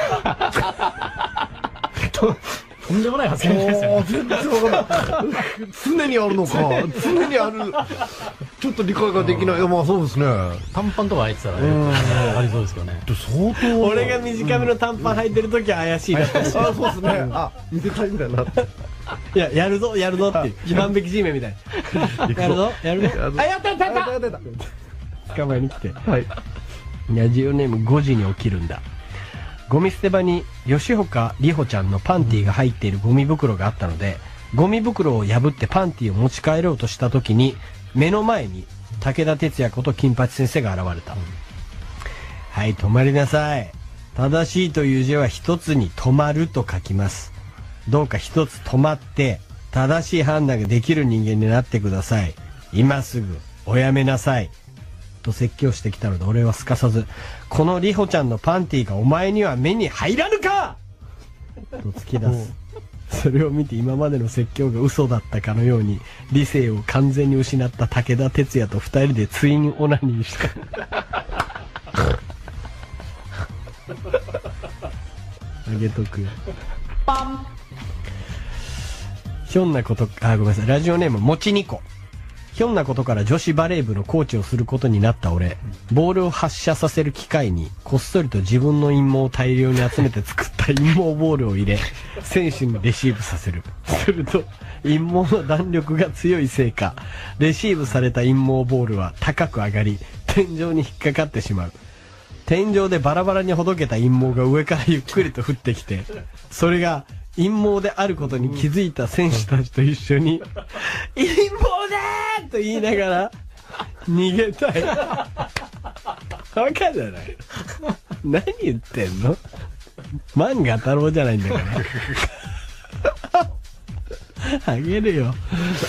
とんでもない発言ですよね。 全然わかんない。常にあるのか。常にある。ちょっと理解ができない。まあそうですね。 短パンとか履いてたらありそうですけどね。 相当。 俺が短めの短パン履いてる時は怪しいなって。 あ、そうですね。あ、見せたいんだな。 いや、やるぞ、やるぞって。万引き G メンみたいな。やるぞ、やるぞ。あ、やったやったやったやった。捕まえに来て。はい。ラジオネームごじに起きるんだ。ゴミ捨て場に吉岡里帆ちゃんのパンティが入っているゴミ袋があったので、ゴミ袋を破ってパンティを持ち帰ろうとした時に、目の前に武田鉄矢こと金八先生が現れた。うん、はい、止まりなさい。正しいという字は一つに止まると書きます。どうか一つ止まって正しい判断ができる人間になってください。今すぐおやめなさい。と説教してきたので、俺はすかさず、この里帆ちゃんのパンティがお前には目に入らぬかと突き出す。 それを見て今までの説教が嘘だったかのように理性を完全に失った武田鉄矢と二人でツインオナニーしたあげとくよ。パン。ひょんなこと、あ、ごめんなさい。ラジオネームもちにこ。ひょんなことから女子バレー部のコーチをすることになった俺、ボールを発射させる機械にこっそりと自分の陰謀を大量に集めて作った陰謀ボールを入れ、選手にレシーブさせる。すると陰謀の弾力が強いせいか、レシーブされた陰謀ボールは高く上がり、天井に引っかかってしまう。天井でバラバラにほどけた陰謀が上からゆっくりと降ってきて、それが陰謀であることに気づいた選手たちと一緒に陰謀だーと言いながら逃げたい。わかるない。何言ってんの？漫画太郎じゃないんだからあげるよ。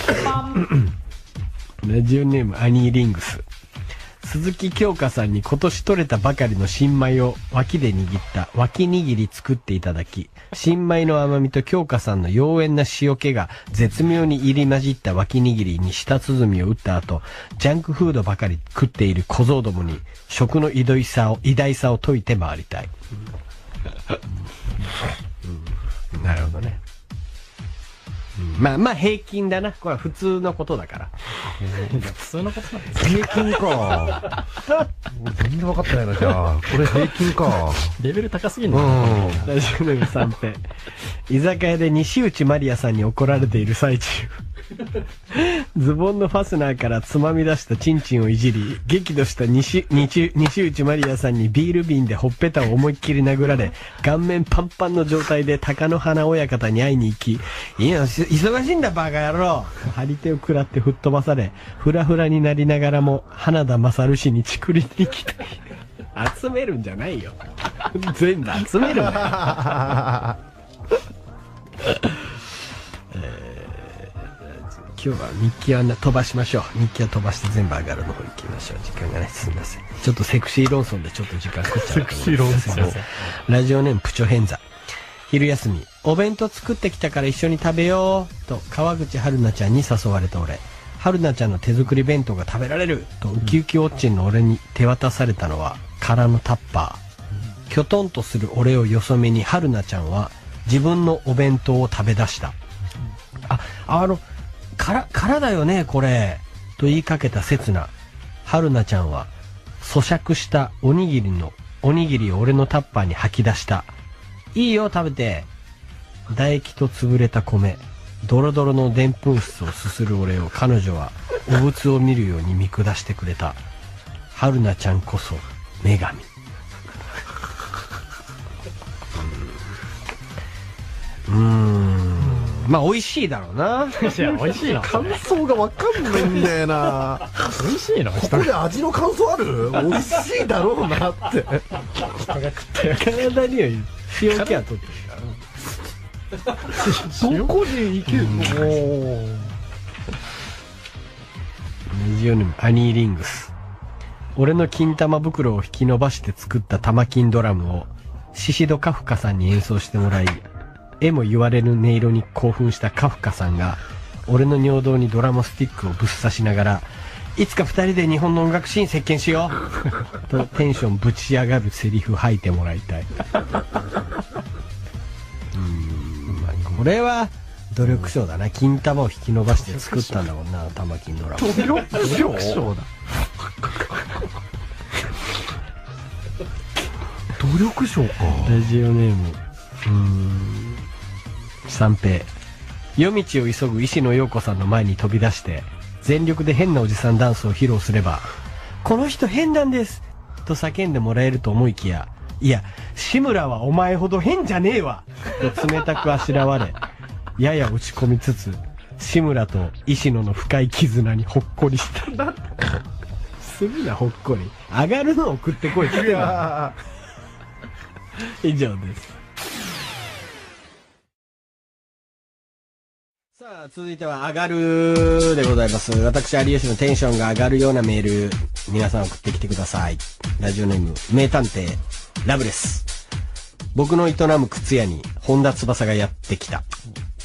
ラジオネームアニーリングス。鈴木京香さんに今年取れたばかりの新米を脇で握った脇握り作っていただき、新米の甘みと京香さんの妖艶な塩気が絶妙に入り混じった脇握りに舌鼓を打った後、ジャンクフードばかり食っている小僧どもに食の偉大さを偉大さを解いて回りたい。うん、なるほどね。まあまあ平均だな。これは普通のことだから。 普通のことなんです平均か。全然分かってないな、じゃあ。これ平均か。 レベル高すぎるんだ。 うん。 ラジオネーム三平。居酒屋で西内まりやさんに怒られている最中。ズボンのファスナーからつまみ出したチンチンをいじり、激怒した西、西、西内まりやさんにビール瓶でほっぺたを思いっきり殴られ、顔面パンパンの状態で貴乃花親方に会いに行き、いや、忙しいんだバカ野郎、張り手を食らって吹っ飛ばされ、フラフラになりながらも花田勝氏にチクりに行きたい。集めるんじゃないよ。全部集めるんだよ。今日は日記は飛ばしましょう。日記は飛ばして全部上がるの方行きましょう。時間がね、すみません。ちょっとセクシー論争でちょっと時間食っちゃう。セクシー論争。ラジオネームプチョヘンザ。昼休み、お弁当作ってきたから一緒に食べようと川口春奈ちゃんに誘われた俺。春奈ちゃんの手作り弁当が食べられるとウキウキウォッチンの俺に手渡されたのは空のタッパー。きょとんとする俺をよそ目に春奈ちゃんは自分のお弁当を食べ出した。あ、あの、からからだよねこれと言いかけた刹那、春奈ちゃんは咀嚼したおにぎりのおにぎりを俺のタッパーに吐き出した。いいよ食べて。唾液と潰れた米、ドロドロのでんぷん質をすする俺を彼女はお仏を見るように見下してくれた。春奈ちゃんこそ女神。うーん、まあ美味しいだろうな。 いや、美味しいな。 感想が分かんないんだよな。 美味しいのここで味の感想ある？美味しいだろうなって。 体には塩気は取ってるからどこに行けるの？ ラジオネームアニーリングス。俺の金玉袋を引き伸ばして作った玉金ドラムをシシドカフカさんに演奏してもらい、えも言われる音色に興奮したカフカさんが俺の尿道にドラムスティックをぶっ刺しながら、いつか二人で日本の音楽シーン席巻しようとテンションぶち上がるセリフ吐いてもらいたい。うーん、まあ、これは努力賞だな。金玉を引き伸ばして作ったんだもんな、玉金ドラム。 努力賞だ。努力賞か。 ラジオネームうーん三平。夜道を急ぐ石野陽子さんの前に飛び出して全力で変なおじさんダンスを披露すれば、この人変なんですと叫んでもらえると思いきや、いや志村はお前ほど変じゃねえわと冷たくあしらわれ、やや落ち込みつつ志村と石野の深い絆にほっこりしたんだ。するなほっこり、上がるのを送ってこいって言うな。以上です。さあ続いては上がるでございます。私有吉のテンションが上がるようなメール皆さん送ってきてください。ラジオネーム名探偵ラブレス。僕の営む靴屋に本田翼がやってきた。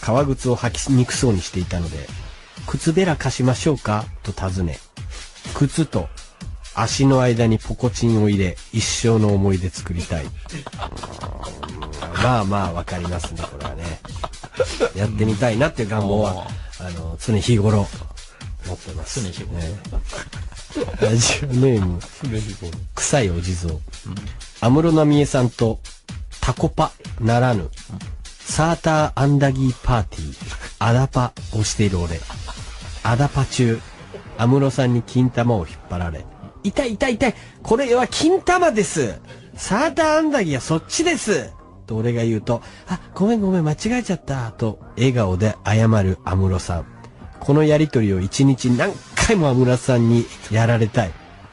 革靴を履きにくそうにしていたので、靴べら貸しましょうかと尋ね、靴と足の間にポコチンを入れ、一生の思い出作りたい。まあまあわかりますね、これはね。やってみたいなっていう願望は、あの、常日頃持ってます。 常日頃。 ね、ラジオネーム、臭いお地蔵。安室奈美恵さんとタコパならぬ、サーターアンダギーパーティー、アダパをしている俺。アダパ中、安室さんに金玉を引っ張られ、痛い痛い痛い、これは金玉です、サーターアンダギーはそっちですと俺が言うと、あ、ごめんごめん間違えちゃったと笑顔で謝る安室さん。このやりとりを一日何回も安室さんにやられたい。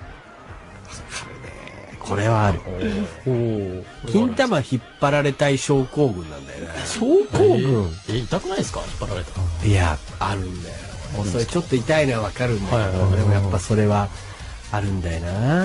これはある。金玉引っ張られたい症候群なんだよね。 症候群え、痛くないですか、引っ張られたら。 いや、あるんだよ。もうそれちょっと痛いのはわかるんだけど、でもやっぱそれはあるんだよな。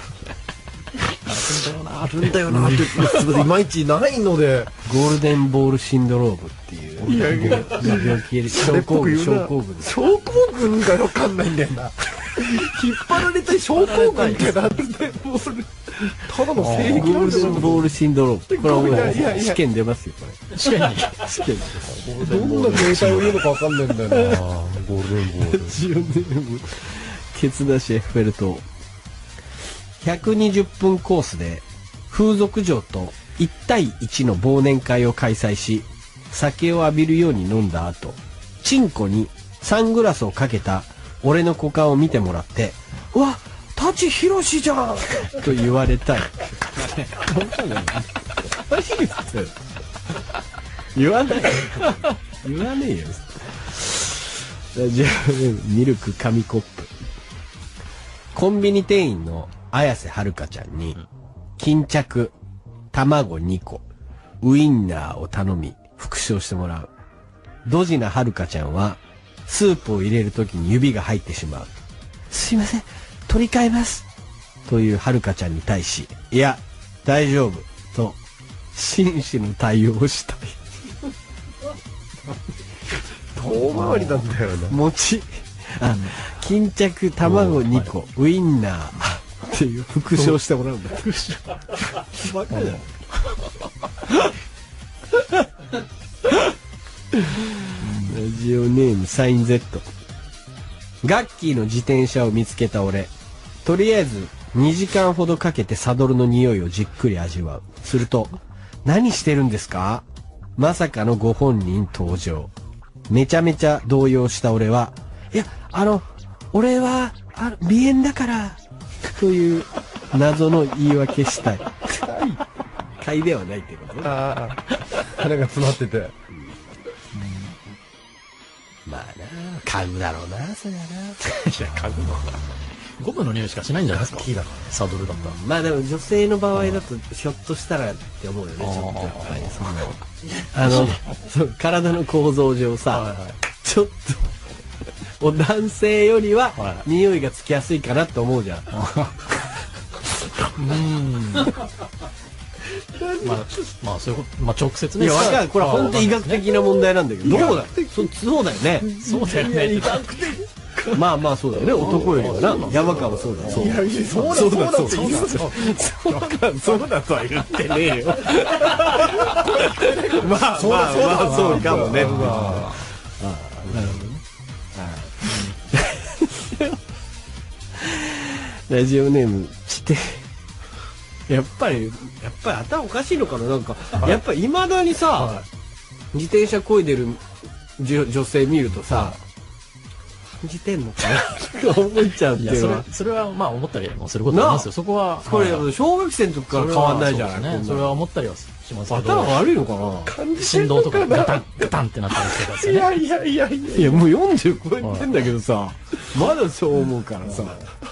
あるんだよなって言っていまいちないので、 ゴールデンボールシンドロームっていう病気、症候群、症候群。 症候群がわかんないんだよな。引っ張られたい症候群ってなんで、もうそれただの性癖ゴールデンボールシンドローム。これはもいやいやいうや試験出ますよ、これ。 試験に。 試験です。 どんな状態を言うのかわかんないんだよな。ゴールデンボール。 ラジオネームケツダシエッフェル塔。ひゃくにじゅっぷんコースで風俗嬢といち対いちの忘年会を開催し、酒を浴びるように飲んだ後、チンコにサングラスをかけた俺の股間を見てもらって、うわ、舘ひろしじゃんと言われたい。言わない言わねえよ。ラジオネームミルク紙コップ。コンビニ店員の綾瀬はるかちゃんに、巾着、卵にこ、ウインナーを頼み、復唱してもらう。ドジなはるかちゃんは、スープを入れるときに指が入ってしまう。すいません、取り替えます。というはるかちゃんに対し、いや、大丈夫。と、紳士の対応をしたい。 遠回りなんだよな。 餅、あ、巾着、卵にこ、ウインナー。っていう復唱してもらうんだ。復唱。バカじゃん。ラジオネームサイン Z。ガッキーの自転車を見つけた俺。とりあえずにじかんほどかけてサドルの匂いをじっくり味わう。すると、何してるんですか？まさかのご本人登場。めちゃめちゃ動揺した俺は、いや、あの、俺は、あの、鼻炎だから、という謎の言い訳したい。買いではないってこと？ ああ、鼻が詰まってて。うん、 まあな、買うだろうな、そりゃな。いや、買うの。ゴムの匂いしかしないんじゃないですか。だからサドルだったら。 まあでも女性の場合だとひょっとしたらって思うよね。ちょっとやっぱりそんなあのそう体の構造上さ、はいはい、ちょっと男性よりは匂いがつきやすいかなって思うじゃん。 うん。まあまあそういうことまあ直接ね。 いやわかる。これは本当に医学的な問題なんだけど。どうだ。そそうだよね。 そうだよね。医学的。 まあまあそうだよね。男よりはな。山川もそうだよ。そうだそうだそうだそうだとは言ってねえよ。まあまあまあそうかもね。なるほどね。ラジオネームちて。やっぱりやっぱり頭おかしいのかな。なんかやっぱりいまだにさ、自転車漕いでる女性見るとさ。感じてんのかなと思っちゃうっていうのは。 それはまあ思ったりもすることありますよ。そこはこれ小学生の時から変わんないじゃない。 それは思ったりはしますけど。 頭悪いのかな。 振動とかガタンガタンってなったりしてますよね。 いやいやいやいや。 いやもうよんじゅう超えてんだけどさ、まだそう思うからさ。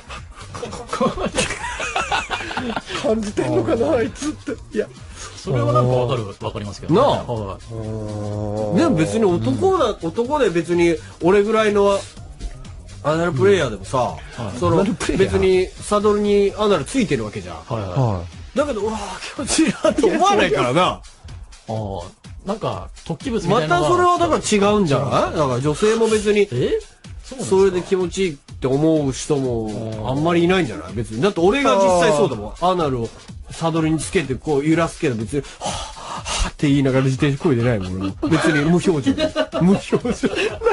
感じてんのかなあいつって。いや。 それはなんかわかるわかりますけど。 なあ。でも別に男だ男で別に俺ぐらいのアナルプレイヤーでもさ、その別にサドルにアナルついてるわけじゃん。だけどうわ気持ちいいなって思わないからな。 なんか突起物みたいなのがまたそれはだから違うんじゃない？だから女性も別にえそれで気持ちいいって思う人もあんまりいないんじゃない別に。だって俺が実際そうだもん。アナルをサドルにつけてこう揺らすけど別にはぁはぁって言いながら自転車こいでないもん俺も。別に無表情で無表情。何無表情？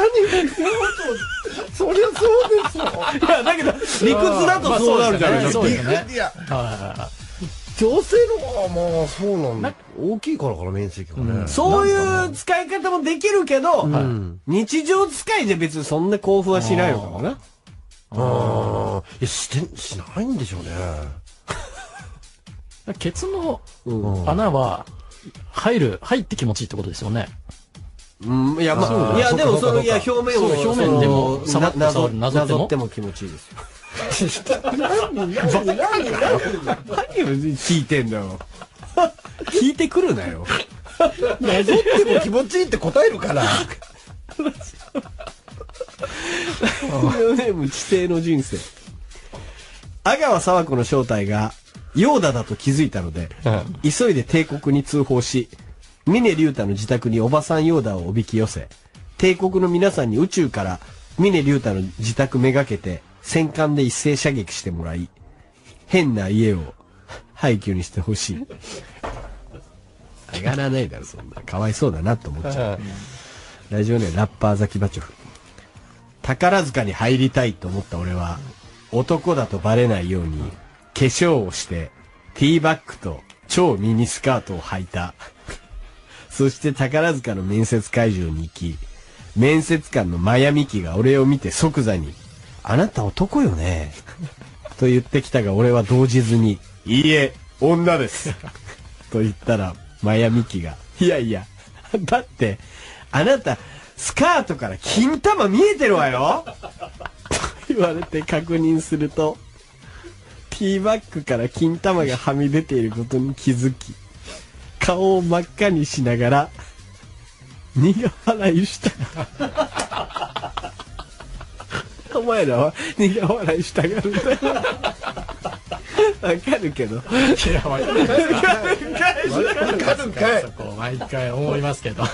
そりゃそうですよ。 いやだけど理屈だとそうなるじゃないですか。 そうですね。 いやは女性の方はまあそうなんだ。大きいからから面積がね。 そういう使い方もできるけど、日常使いで別にそんな興奮はしないのかもな。 ああ、いやしてしないんでしょうね。 い。ケツのうん穴は入る入って気持ちいいってことですよね。 うんいやまそうだあいやでもそのいやそう表面をそう表面でもその触ってなぞなぞってもなぞっても気持ちいいですよ。何を聞いてんだよ。聞いてくるなよ。 なぞっても気持ちいいって答えるから。 ラジオネーム地底の人生。阿川佐和子の正体がヨーダだと気づいたので、急いで帝国に通報し、峰竜太の自宅におばさんヨーダをおびき寄せ、帝国の皆さんに宇宙から峰竜太の自宅めがけて戦艦で一斉射撃してもらい、変な家を廃墟にしてほしい。上がらないだろそんな。かわいそうだなと思っちゃう。ラジオネームラッパーザキバチョフ。宝塚に入りたいと思った俺は、男だとバレないように化粧をしてティーバッグと超ミニスカートを履いた。そして宝塚の面接会場に行き、面接官のマヤミキが俺を見て即座に、あなた男よねと言ってきたが俺は動じずに、いいえ、女ですと言ったらマヤミキが、いやいや、だって、あなた、スカートから金玉見えてるわよと言われて確認すると、ティーバッグから金玉がはみ出ていることに気づき、顔を真っ赤にしながら、苦笑いした。お前らは苦笑いしたがるんだよ。わかるけど。 いや、わかる。わかるんかい。そこ、毎回思いますけど。 こ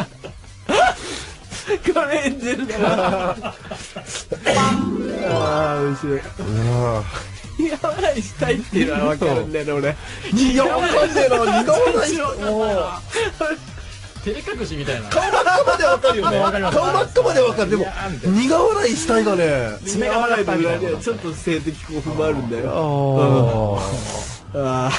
れ演じるだな。ああ、面白い。苦笑いしたいっていうのはわかるんだよね、俺。 いや、わかんねえな。苦笑いしもう。 照れ隠しみたいな。 顔真っ赤までわかるよね。 わかります顔真っ赤までわかる。でも、苦笑いしたいがね。 爪が笑いの裏にはちょっと性的興奮もあるんだよ。あ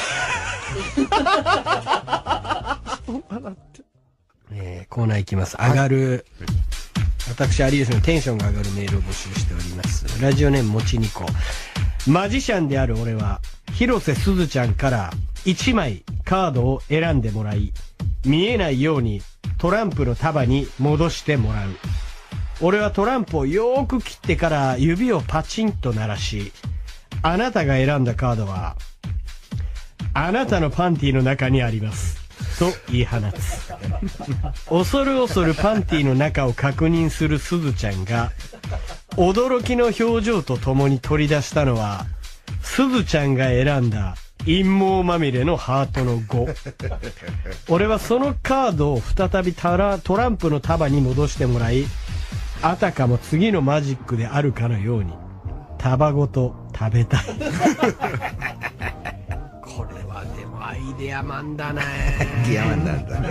あ。えー、コーナーいきます。上がる。私、有吉のテンションが上がるメールを募集しております。ラジオネームもちにこ。マジシャンである俺は、広瀬すずちゃんからいちまいカードを選んでもらい、見えないようにトランプの束に戻してもらう。俺はトランプをよーく切ってから指をパチンと鳴らし、あなたが選んだカードは、あなたのパンティの中にあります。と言い放つ。恐る恐るパンティの中を確認するすずちゃんが、驚きの表情とともに取り出したのは、すずちゃんが選んだ陰謀まみれのハートのご。俺はそのカードを再びタラトランプの束に戻してもらい、あたかも次のマジックであるかのように束ごと食べたい。これはでもアイデアマンだね。 アイデアマンなんだ。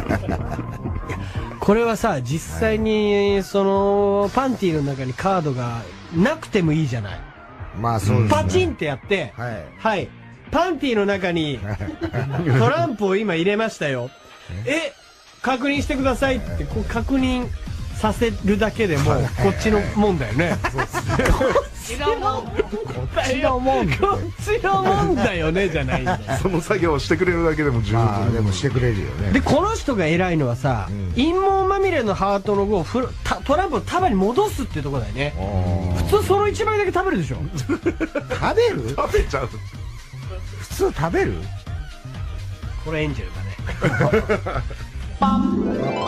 これはさ、実際にそのパンティの中にカードがなくてもいいじゃない。 まあそうですね。 パチンってやって、 はい。 はい。パンティの中にトランプを今入れましたよ。え、確認してくださいってこう確認させるだけでもこっちのもんだよね。こっちのもん。こっちのもん。こっちのもんだよねじゃないんだよ。 その作業をしてくれるだけでも十分。 まあでもしてくれるよね。 でこの人が偉いのはさ、うん、陰謀まみれのハートのごをトランプを束に戻すってとこだよね。普通そのいちまいだけ食べるでしょ。 食べる？ 食べちゃう。 普通食べる？ これエンジェルだね。 パン。だったってことですね。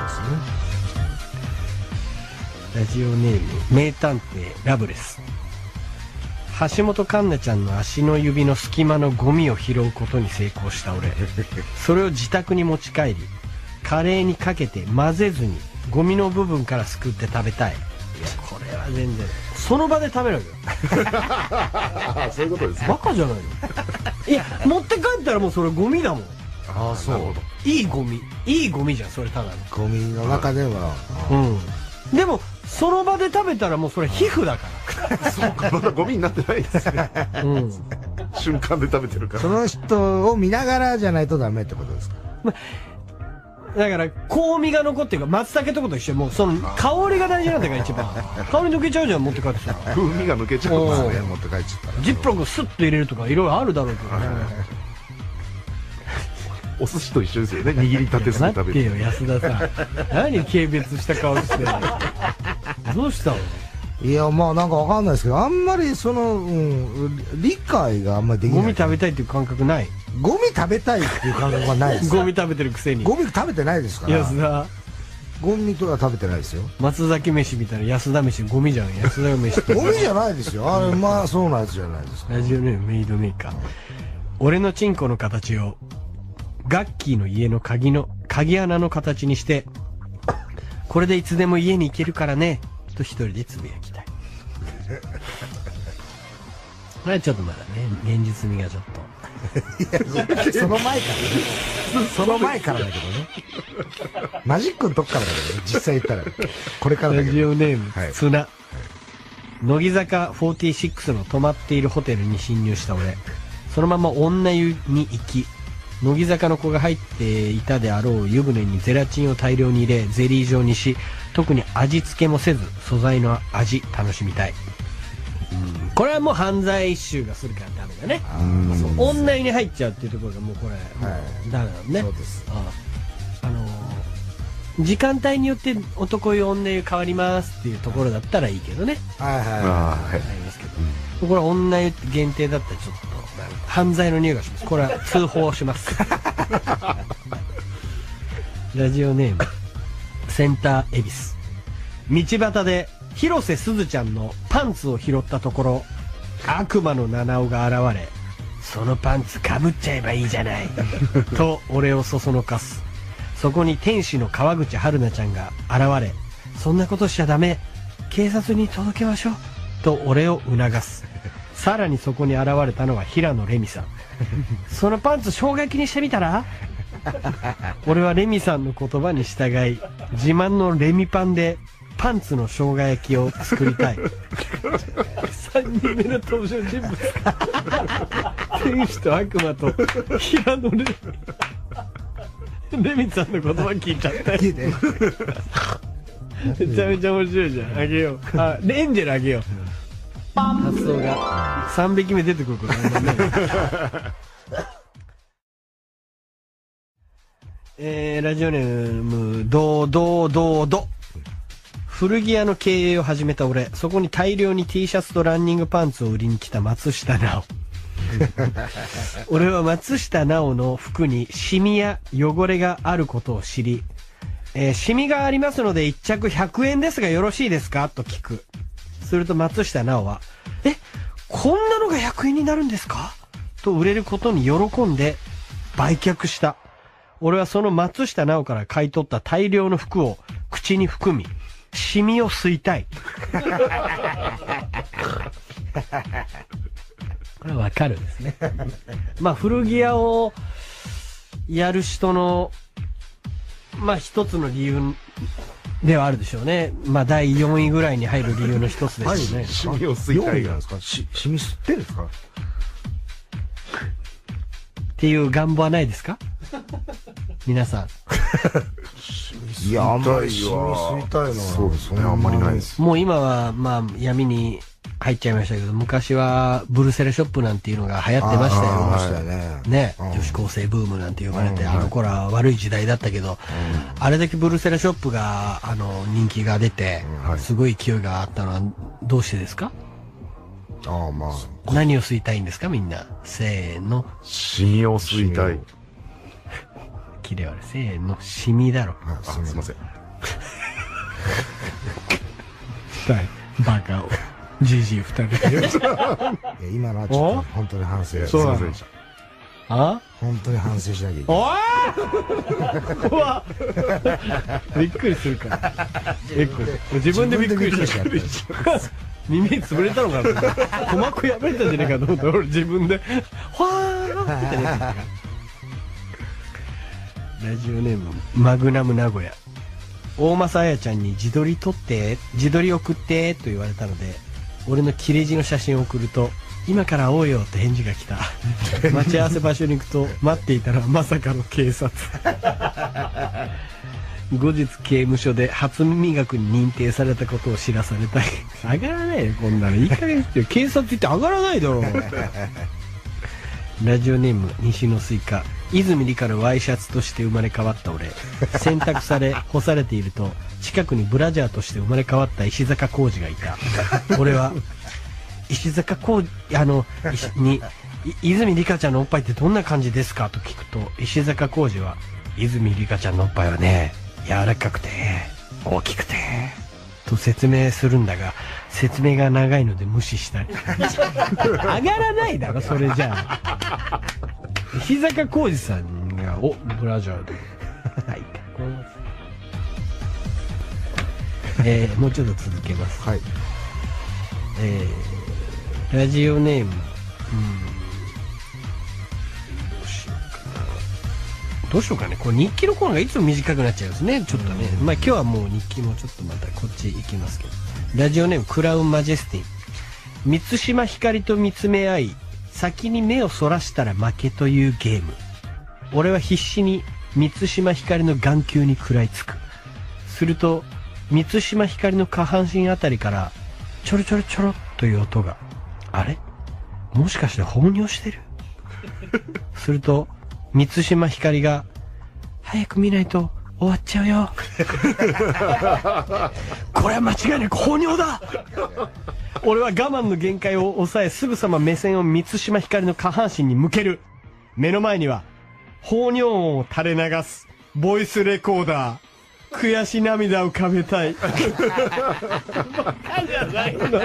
ラジオネーム名探偵ラブレス。橋本環奈ちゃんの足の指の隙間のゴミを拾うことに成功した俺。それを自宅に持ち帰り、 カレーにかけて混ぜずにゴミの部分からすくって食べたい。いやこれは全然その場で食べるわけよそういうことですね。 バカじゃないのいや持って帰ったらもうそれゴミだもん。 ああそう。 いいゴミいいゴミじゃんそれただのゴミの中では。 うんでもその場で食べたらもうそれ皮膚だかそうか、まだゴミになってないですね。 らうん瞬間で食べてるから。 その人を見ながらじゃないとダメってことですか。 だから香味が残ってるから松茸とかと一緒もうその香りが大事なんだから一番香り抜けちゃうじゃん持って帰ってさ風味が抜けちゃうんですね。 持って帰っちゃったら。 ジップロックスッと入れるとかいろいろあるだろうけどねお寿司と一緒ですよね。握りたてすぐ待食べる。 ってよ安田さん何軽蔑した顔してどうしたの。 いやまあなんかわかんないですけどあんまりその、うん、理解があんまりできない。 ゴミ食べたいっていう感覚ない。 ゴミ食べたいっていう感覚はないですゴミ食べてるくせにゴミ食べてないですから安田ゴミとは食べてないですよ。 松崎飯みたいな安田飯ゴミじゃん安田飯ってゴミじゃないですよあれまあそうなやつじゃないですか。 ラジオネームメイドメーカー。俺のチンコの形をガッキーの家の鍵の鍵穴の形にしてこれでいつでも家に行けるからねと一人でつぶやきたいこれはちょっとまだね現実味がちょっとその前からねその前からだけどねマジックのとこからだけどね実際言ったらこれからだラけどジオネーム、 はい、 綱乃木坂フォーティーシックスの泊まっているホテルに侵入した俺そのまま女湯に行き乃木坂の子が入っていたであろう湯船にゼラチンを大量に入れゼリー状にし特に味付けもせず素材の味楽しみたい。うんこれはもう犯罪集がするからダメだね。女湯に入っちゃうっていうところがもうこれ、はい、ダメだね。 そうです。 ああ、あのー、時間帯によって男湯女湯変わりますっていうところだったらいいけどね。 はいはいはい。 はい。 ありますけど、うん、これは女湯って限定だったらちょっと犯罪の匂いがします。これは通報しますラジオネームセンター恵比寿。道端で広瀬すずちゃんのパンツを拾ったところ悪魔の七尾が現れそのパンツかぶっちゃえばいいじゃないと俺をそそのかす。そこに天使の川口春奈ちゃんが現れそんなことしちゃダメ警察に届けましょうと俺を促す。さらにそこに現れたのは平野レミさん。そのパンツ生姜焼きにしてみたら俺はレミさんの言葉に従い自慢のレミパンでパンツの生姜焼きを作りたいさんにんめの登場人物天使と悪魔と平野レミレミさんの言葉聞いちゃった聞いてめちゃめちゃ面白いじゃん。あげよう。あレンジェルあげよう。発想がさんびきめ出てくることなんだねえー、ラジオネームドドドド。古着屋の経営を始めた俺、そこに大量に T シャツとランニングパンツを売りに来た松下奈緒俺は松下奈緒の服にシミや汚れがあることを知り、えー、シミがありますので一着ひゃくえんですがよろしいですかと聞く。すると松下奈緒はえこんなのがひゃくえんになるんですかと売れることに喜んで売却した。俺はその松下奈緒から買い取った大量の服を口に含みシミを吸いたいこれはわかるですねまあ古着屋をやる人のまあ一つの理由ではあるでしょうね。まあだいよんいぐらいに入る理由の一つですね。 シミを吸いたいがですか。しシミ吸ってるんですかっていう願望はないですか皆さん。 いやあんまりシミ吸いたいのはそうですねあんまりないです。 もう今はまあ闇に入っちゃいましたけど昔はブルセレショップなんていうのが流行ってましたよ。 ありましたよね。 ね、 うん、 女子高生ブームなんて呼ばれて、うん、あの頃は悪い時代だったけど、うん、あれだけブルセレショップがあの人気が出て、うん、すごい勢いがあったのはどうしてですか。 ああまあ何を吸いたいんですかみんな。せーのシミを吸いたい。 キレ悪い。せーのシミだろ。 あすいませんバカをジジイ二人でいや今のはちょっと本当に反省。 そうなんでした。 あ本当に反省しなきゃいけない。 おーうわびっくりするからびっくり自分でびっくりしちゃった耳潰れたのかな鼓膜破れたんじゃねえかと思った俺自分でほわーってねラジオネームマグナム名古屋。大政彩ちゃんに自撮り撮って自撮り送ってと言われたので俺の切れ字の写真を送ると今から会おうよって返事が来た。待ち合わせ場所に行くと待っていたらまさかの警察。後日刑務所で初耳学に認定されたことを知らされたい。上がらないよこんなのいい加減って警察行って上がらないだろう。ラジオネーム西のスイカ。泉理香のワイシャツとして生まれ変わった俺。洗濯され干されていると近くにブラジャーとして生まれ変わった石坂浩二がいた。俺は石坂浩二あのに泉理香ちゃんのおっぱいってどんな感じですかと聞くと石坂浩二は泉理香ちゃんのおっぱいはね柔らかくて大きくてと説明するんだが説明が長いので無視したり。上がらないだろそれじゃあ。石坂浩二さんがおブラジャーではいえー、もうちょっと続けます。 はい。 えー、ラジオネーム、うん、どうしようかな。どうしようかね。これ日記のコーナーがいつも短くなっちゃいますね。ちょっとね。まあ今日はもう日記もちょっとまたこっち行きますけど。ラジオネームクラウンマジェスティ。満島ひかりと見つめ合い、先に目をそらしたら負けというゲーム。俺は必死に満島ひかりの眼球に食らいつく。すると、満島ひかりの下半身あたりからちょろちょろちょろという音が。あれもしかして放尿してるすると満島ひかりが早く見ないと終わっちゃうよこれは間違いなく放尿だ俺は我慢の限界を抑えすぐさま目線を満島ひかりの下半身に向ける。目の前には放尿音を垂れ流すボイスレコーダー。悔し涙を浮かべたい。バカじゃないの。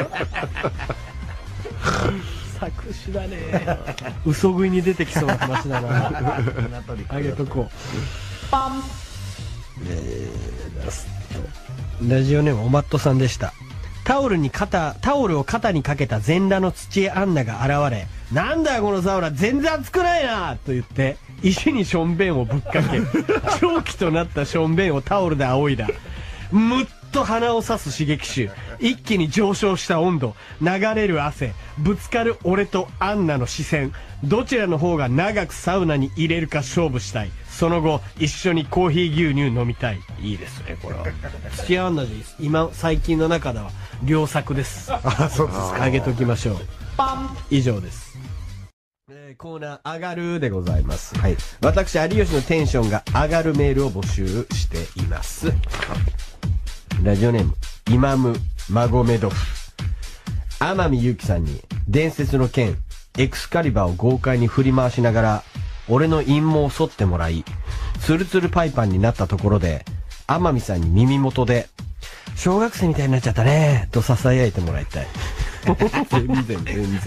作詞だね。嘘食いに出てきそうな話だな。あげとこう。パン。えー、ラスト。ラジオネームおまっとさんでした。タオルに肩、タオルを肩にかけた全裸の土屋アンナが現れ、なんだよこのサウナ全然熱くないなと言って、石にしょんべんをぶっかけ、狂気となったしょんべんをタオルで仰いだ。むっと鼻を刺す刺激臭、一気に上昇した温度、流れる汗、ぶつかる俺とアンナの視線、どちらの方が長くサウナに入れるか勝負したい。その後一緒にコーヒー牛乳飲みたい。いいですねこれは。土屋アンナでいいです。今最近の中では良作です。 あ、そうですか。 あげときましょう。パン。以上です。えー、コーナー上がるでございます。はい。私有吉のテンションが上がるメールを募集しています。ラジオネームイマムマゴメドフ。天海祐希さんに伝説の剣エクスカリバーを豪快に振り回しながら俺の陰謀を剃ってもらい、ツルツルパイパンになったところで天海さんに耳元で小学生みたいになっちゃったねと囁いてもらいたい。全然全然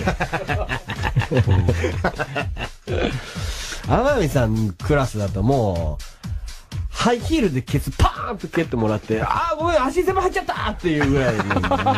天海さんクラスだともうハイヒールでケツパーンと蹴ってもらって、ああごめん足全部入っちゃったっていうぐらいに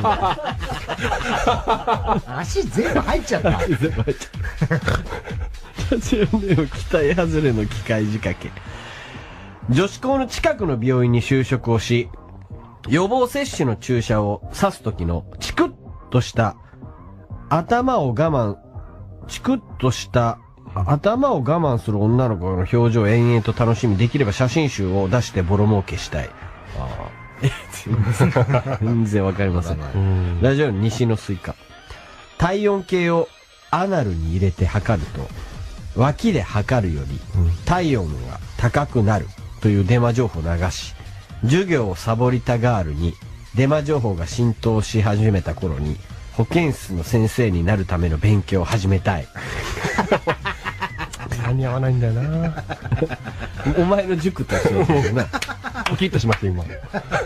足全部入っちゃった。 足全部入っちゃったラジオネーム期待外れの機械仕掛け。女子校の近くの病院に就職をし、予防接種の注射を刺す時のチクッとした頭を我慢、チクッとした頭を我慢する女の子の表情を延々と楽しみ、できれば写真集を出してボロ儲けしたい。ああ全然わかりません。ラジオの西のスイカ。体温計をアナルに入れて測ると脇で測るより体温が高くなるというデマ情報を流し、授業をサボりたガールにデマ情報が浸透し始めた頃に保健室の先生になるための勉強を始めたい。間に合わないんだよな。お前の塾と一緒だよな。ポキッとしました今。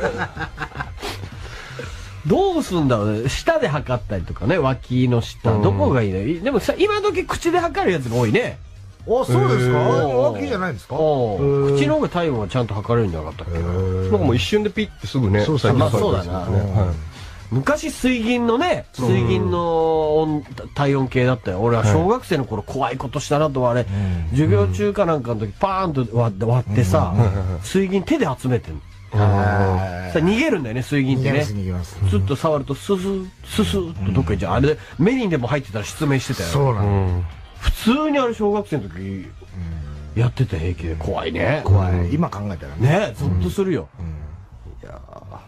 どうすんだろうね。舌で測ったりとかね、脇の下、どこがいいの？でもさ、今時口で測るやつが多いね。 あ、そうですか？ ー浮気じゃないんですか？ 口の方が体温はちゃんと測れるんじゃなかったっけ？ なんかもう一瞬でピッてすぐね。 そうそうまあそうだな。昔水銀のね、水銀の温体温計だったよ。俺は小学生の頃怖いことしたなと、あれ、授業中かなんかの時パーンと割って割ってさ、水銀手で集めてんの。さ逃げるんだよね、水銀ってね。 逃げます。 ちょっと触るとススススッとどっか行っちゃう。あれで目にでも入ってたら失明してたよ。 そうなの。 普通にあれ小学生の時やってた平気で怖いね。 怖い。今考えたらね。 ね、ゾッとするよ。いや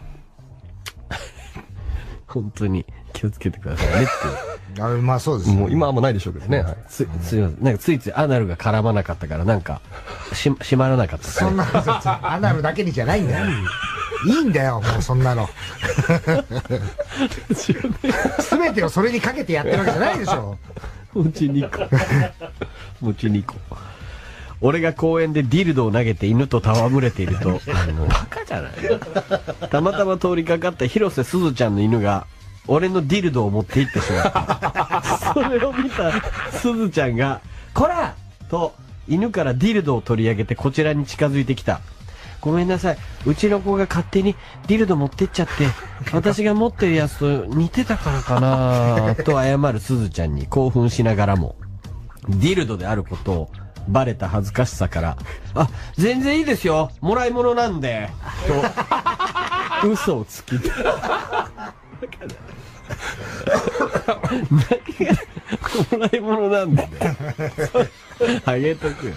本当に気をつけてくださいねって。 あれ、まあそうです。 もう今はもうないでしょうけどね。 つ、すいません。なんかついついアナルが絡まなかったから、なんか、し、閉まらなかった。 そんな、アナルだけにじゃないんだよ。いいんだよ、もうそんなの。すべてをそれにかけてやってるわけじゃないでしょ。 餅にこ。餅にこ。俺が公園でディルドを投げて犬と戯れていると、あの、バカじゃないたまたま通りかかった広瀬すずちゃんの犬が、俺のディルドを持って行ってしまった。それを見たすずちゃんが、こらと、犬からディルドを取り上げてこちらに近づいてきた。ごめんなさい。うちの子が勝手にディルド持ってっちゃって、私が持ってるやつと似てたからかなと謝るすずちゃんに興奮しながらも、ディルドであることをバレた恥ずかしさから、あ、全然いいですよ。もらい物なんで。と、嘘をつき。何が、もらい物なんでね。あげとくよ。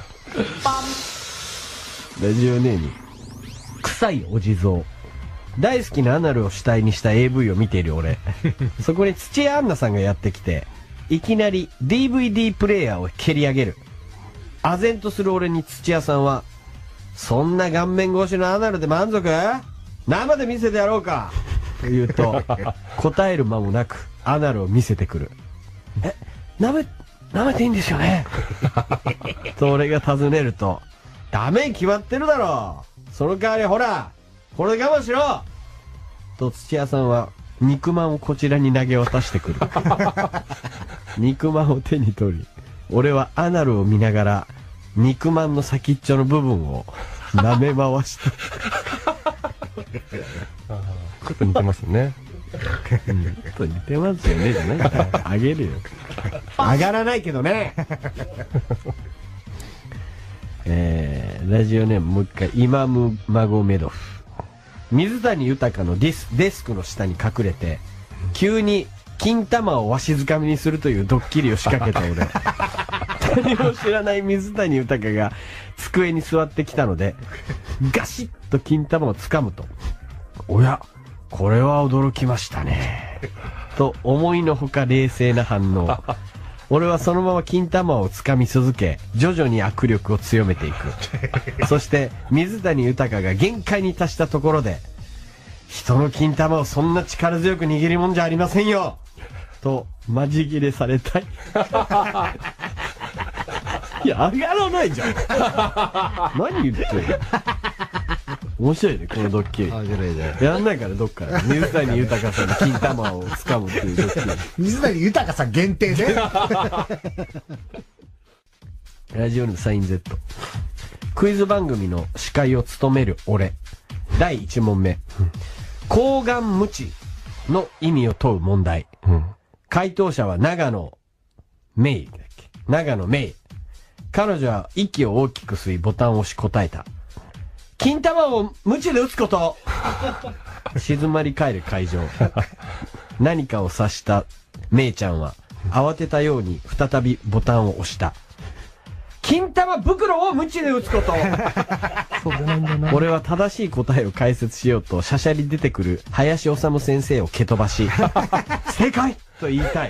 ラジオネーム、臭いお地蔵。大好きなアナルを主体にした エーブイ を見ている俺。そこに土屋アンナさんがやってきて、いきなり ディーブイディー プレイヤーを蹴り上げる。唖然とする俺に土屋さんは、そんな顔面越しのアナルで満足？生で見せてやろうかと言うと、答える間もなくアナルを見せてくる。え、舐め、舐めていいんですよねと俺が尋ねると、ダメに決まってるだろう。その代わりほら、これで我慢しろと土屋さんは肉まんをこちらに投げ渡してくる。肉まんを手に取り、俺はアナルを見ながら肉まんの先っちょの部分を舐め回した。 ちょっと似てますね。 ちょっと似てますよねじゃないか。あげるよ。上がらないけどね。えー、ラジオネームもう一回、イマムマゴメドフ。水谷豊のディスデスクの下に隠れて、急に金玉をわしづかみにするというドッキリを仕掛けた俺。何も知らない水谷豊が机に座ってきたので、ガシッと金玉を掴むと、おや、これは驚きましたね。と思いのほか冷静な反応。俺はそのまま金玉を掴み続け、徐々に握力を強めていく。そして水谷豊が限界に達したところで、人の金玉をそんな力強く握るもんじゃありませんよとマジ切れされたい。いや、上がらないじゃん。何言ってるの。面白いね、このドッキリ。やんないから、どっから。水谷豊さんの金玉を掴むっていうドッキリ。 水谷豊さん限定でラジオのサイン Z。クイズ番組の司会を務める俺。だいいち問目。睾丸無知の意味を問う問題。うん、回答者は長野メイだっけ。長野メイ。彼女は息を大きく吸いボタンを押し答えた。金玉を無知で打つこと。静まり返る会場。何かを察したメイちゃんは慌てたように再びボタンを押した。金玉袋を無知で打つこと。俺は正しい答えを解説しようとしゃしゃり出てくる林修先生を蹴飛ばし、正解と言いたい。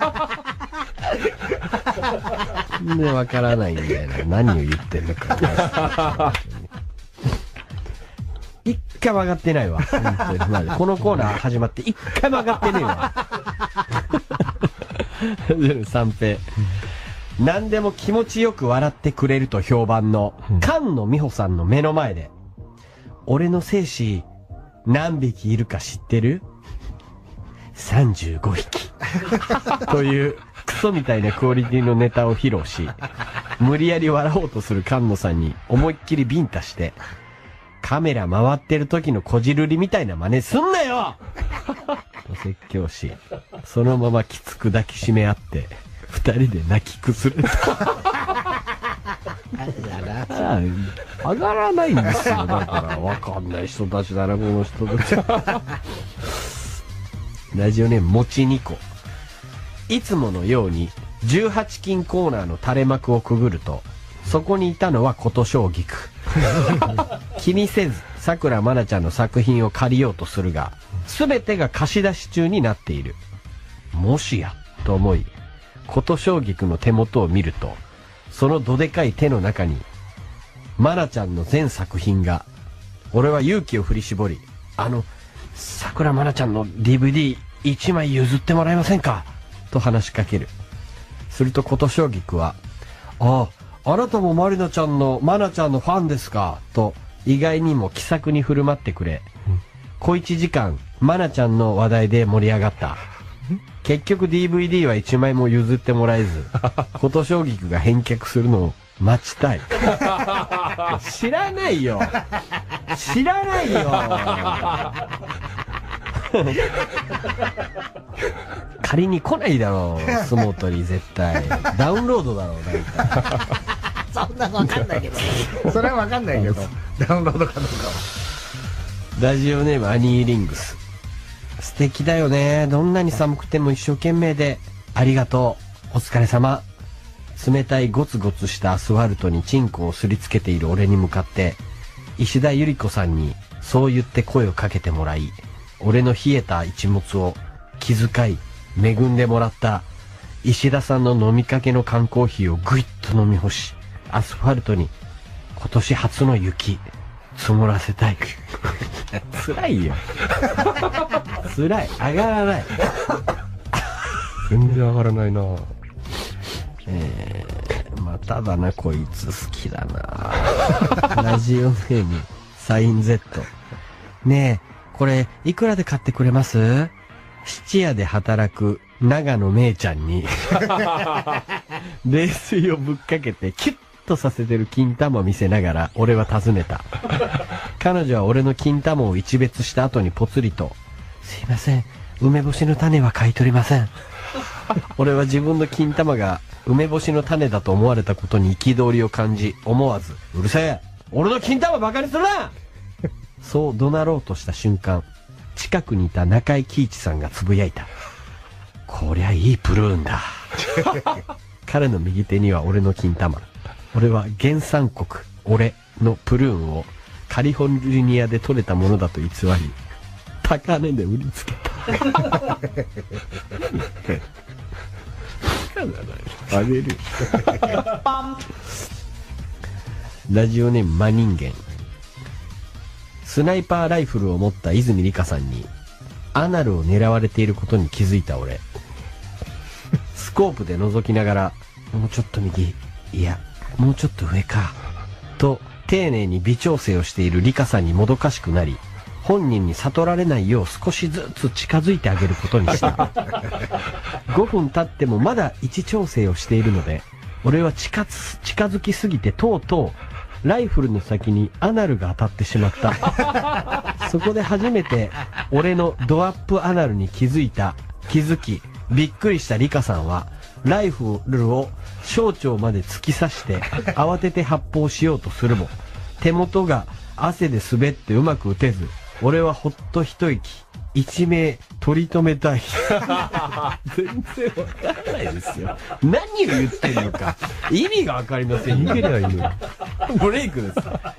でわからないんだよな、何を言ってるのか。一回も上がってないわ。本当にこのコーナー始まって一回も上がってねえわ。三平。何でも気持ちよく笑ってくれると評判の菅野美穂さんの目の前で、俺の精子何匹いるか知ってる？さんじゅうごひきというクソみたいなクオリティのネタを披露し、 無理やり笑おうとする菅野さんに思いっきりビンタして、カメラ回ってる時のこじるりみたいな真似すんなよと説教し、そのままきつく抱きしめ合って、二人で泣き崩れた。上がらないんですよ。だからわかんない人たちだな、この人たち。ラジオネームもちにこ。いつものようにじゅうはち金コーナーの垂れ幕をくぐると、そこにいたのは琴将棋区。気にせずさくらまなちゃんの作品を借りようとするが、全てが貸し出し中になっている。もしやと思い、琴将棋区の手元を見ると、そのどでかい手の中にまなちゃんの全作品が。俺は勇気を振り絞り、あのさくらまなちゃんの ディーブイディーいち 枚譲ってもらえませんかと話しかける。すると琴将棋区は、ああ、あなたもまりなちゃんのまなちゃんのファンですかと意外にも気さくに振る舞ってくれ、小一時間まなちゃんの話題で盛り上がった。結局 ディーブイディーはいちまいも譲ってもらえず、琴将棋区が返却するのを待ちたい。知らないよ。知らないよ。仮に来ないだろう、相撲取り絶対。ダウンロードだろう、大体。 そんなのわかんないけど。それはわかんないけど、ダウンロードかどうかは。 ラジオネームアニーリングス。素敵だよね。どんなに寒くても一生懸命で。ありがとう。お疲れ様。冷たいゴツゴツしたアスファルトにチンコをすりつけている俺に向かって、石田ゆり子さんにそう言って声をかけてもらい、俺の冷えた一物を気遣い恵んでもらった石田さんの飲みかけの缶コーヒーをぐいっと飲み干し、アスファルトに今年初の雪積もらせたい。辛いよ。辛い。上がらない。 全然上がらないな。 えー、まただな、こいつ好きだな。ラジオネームサイン Z。ねえ、これいくらで買ってくれます？質屋で働く長野めいちゃんに冷水をぶっかけてキュッとさせてる金玉を見せながら俺は尋ねた。彼女は俺の金玉を一別した後にぽつりと、すいません、梅干しの種は買い取りません。俺は自分の金玉が梅干しの種だと思われたことに憤りを感じ、思わず、うるせえ、俺の金玉バカにするなそう怒鳴ろうとした瞬間、近くにいた中井貴一さんがつぶやいた。こりゃいいプルーンだ。彼の右手には俺の金玉。俺は原産国俺のプルーンをカリフォルニアで取れたものだと偽り、高値で売りつけた。あげる。ラジオネーム真人間。スナイパーライフルを持った泉里香さんにアナルを狙われていることに気づいた俺。スコープで覗きながら、もうちょっと右、いやもうちょっと上かと丁寧に微調整をしている里香さんにもどかしくなり、本人に悟られないよう少しずつ近づいてあげることにした。ごふん経ってもまだ位置調整をしているので、俺は近づ、近づきすぎてとうとうライフルの先にアナルが当たってしまった。そこで初めて俺のドアップアナルに気づいた、気づきびっくりしたリカさんはライフルを小腸まで突き刺して慌てて発砲しようとするも、手元が汗で滑ってうまく撃てず、俺はほっと一息、一命取り留めたい。全然わからないですよ。何を言ってるのか意味がわかりません。 逃げりゃいいのに。 ブレイクです。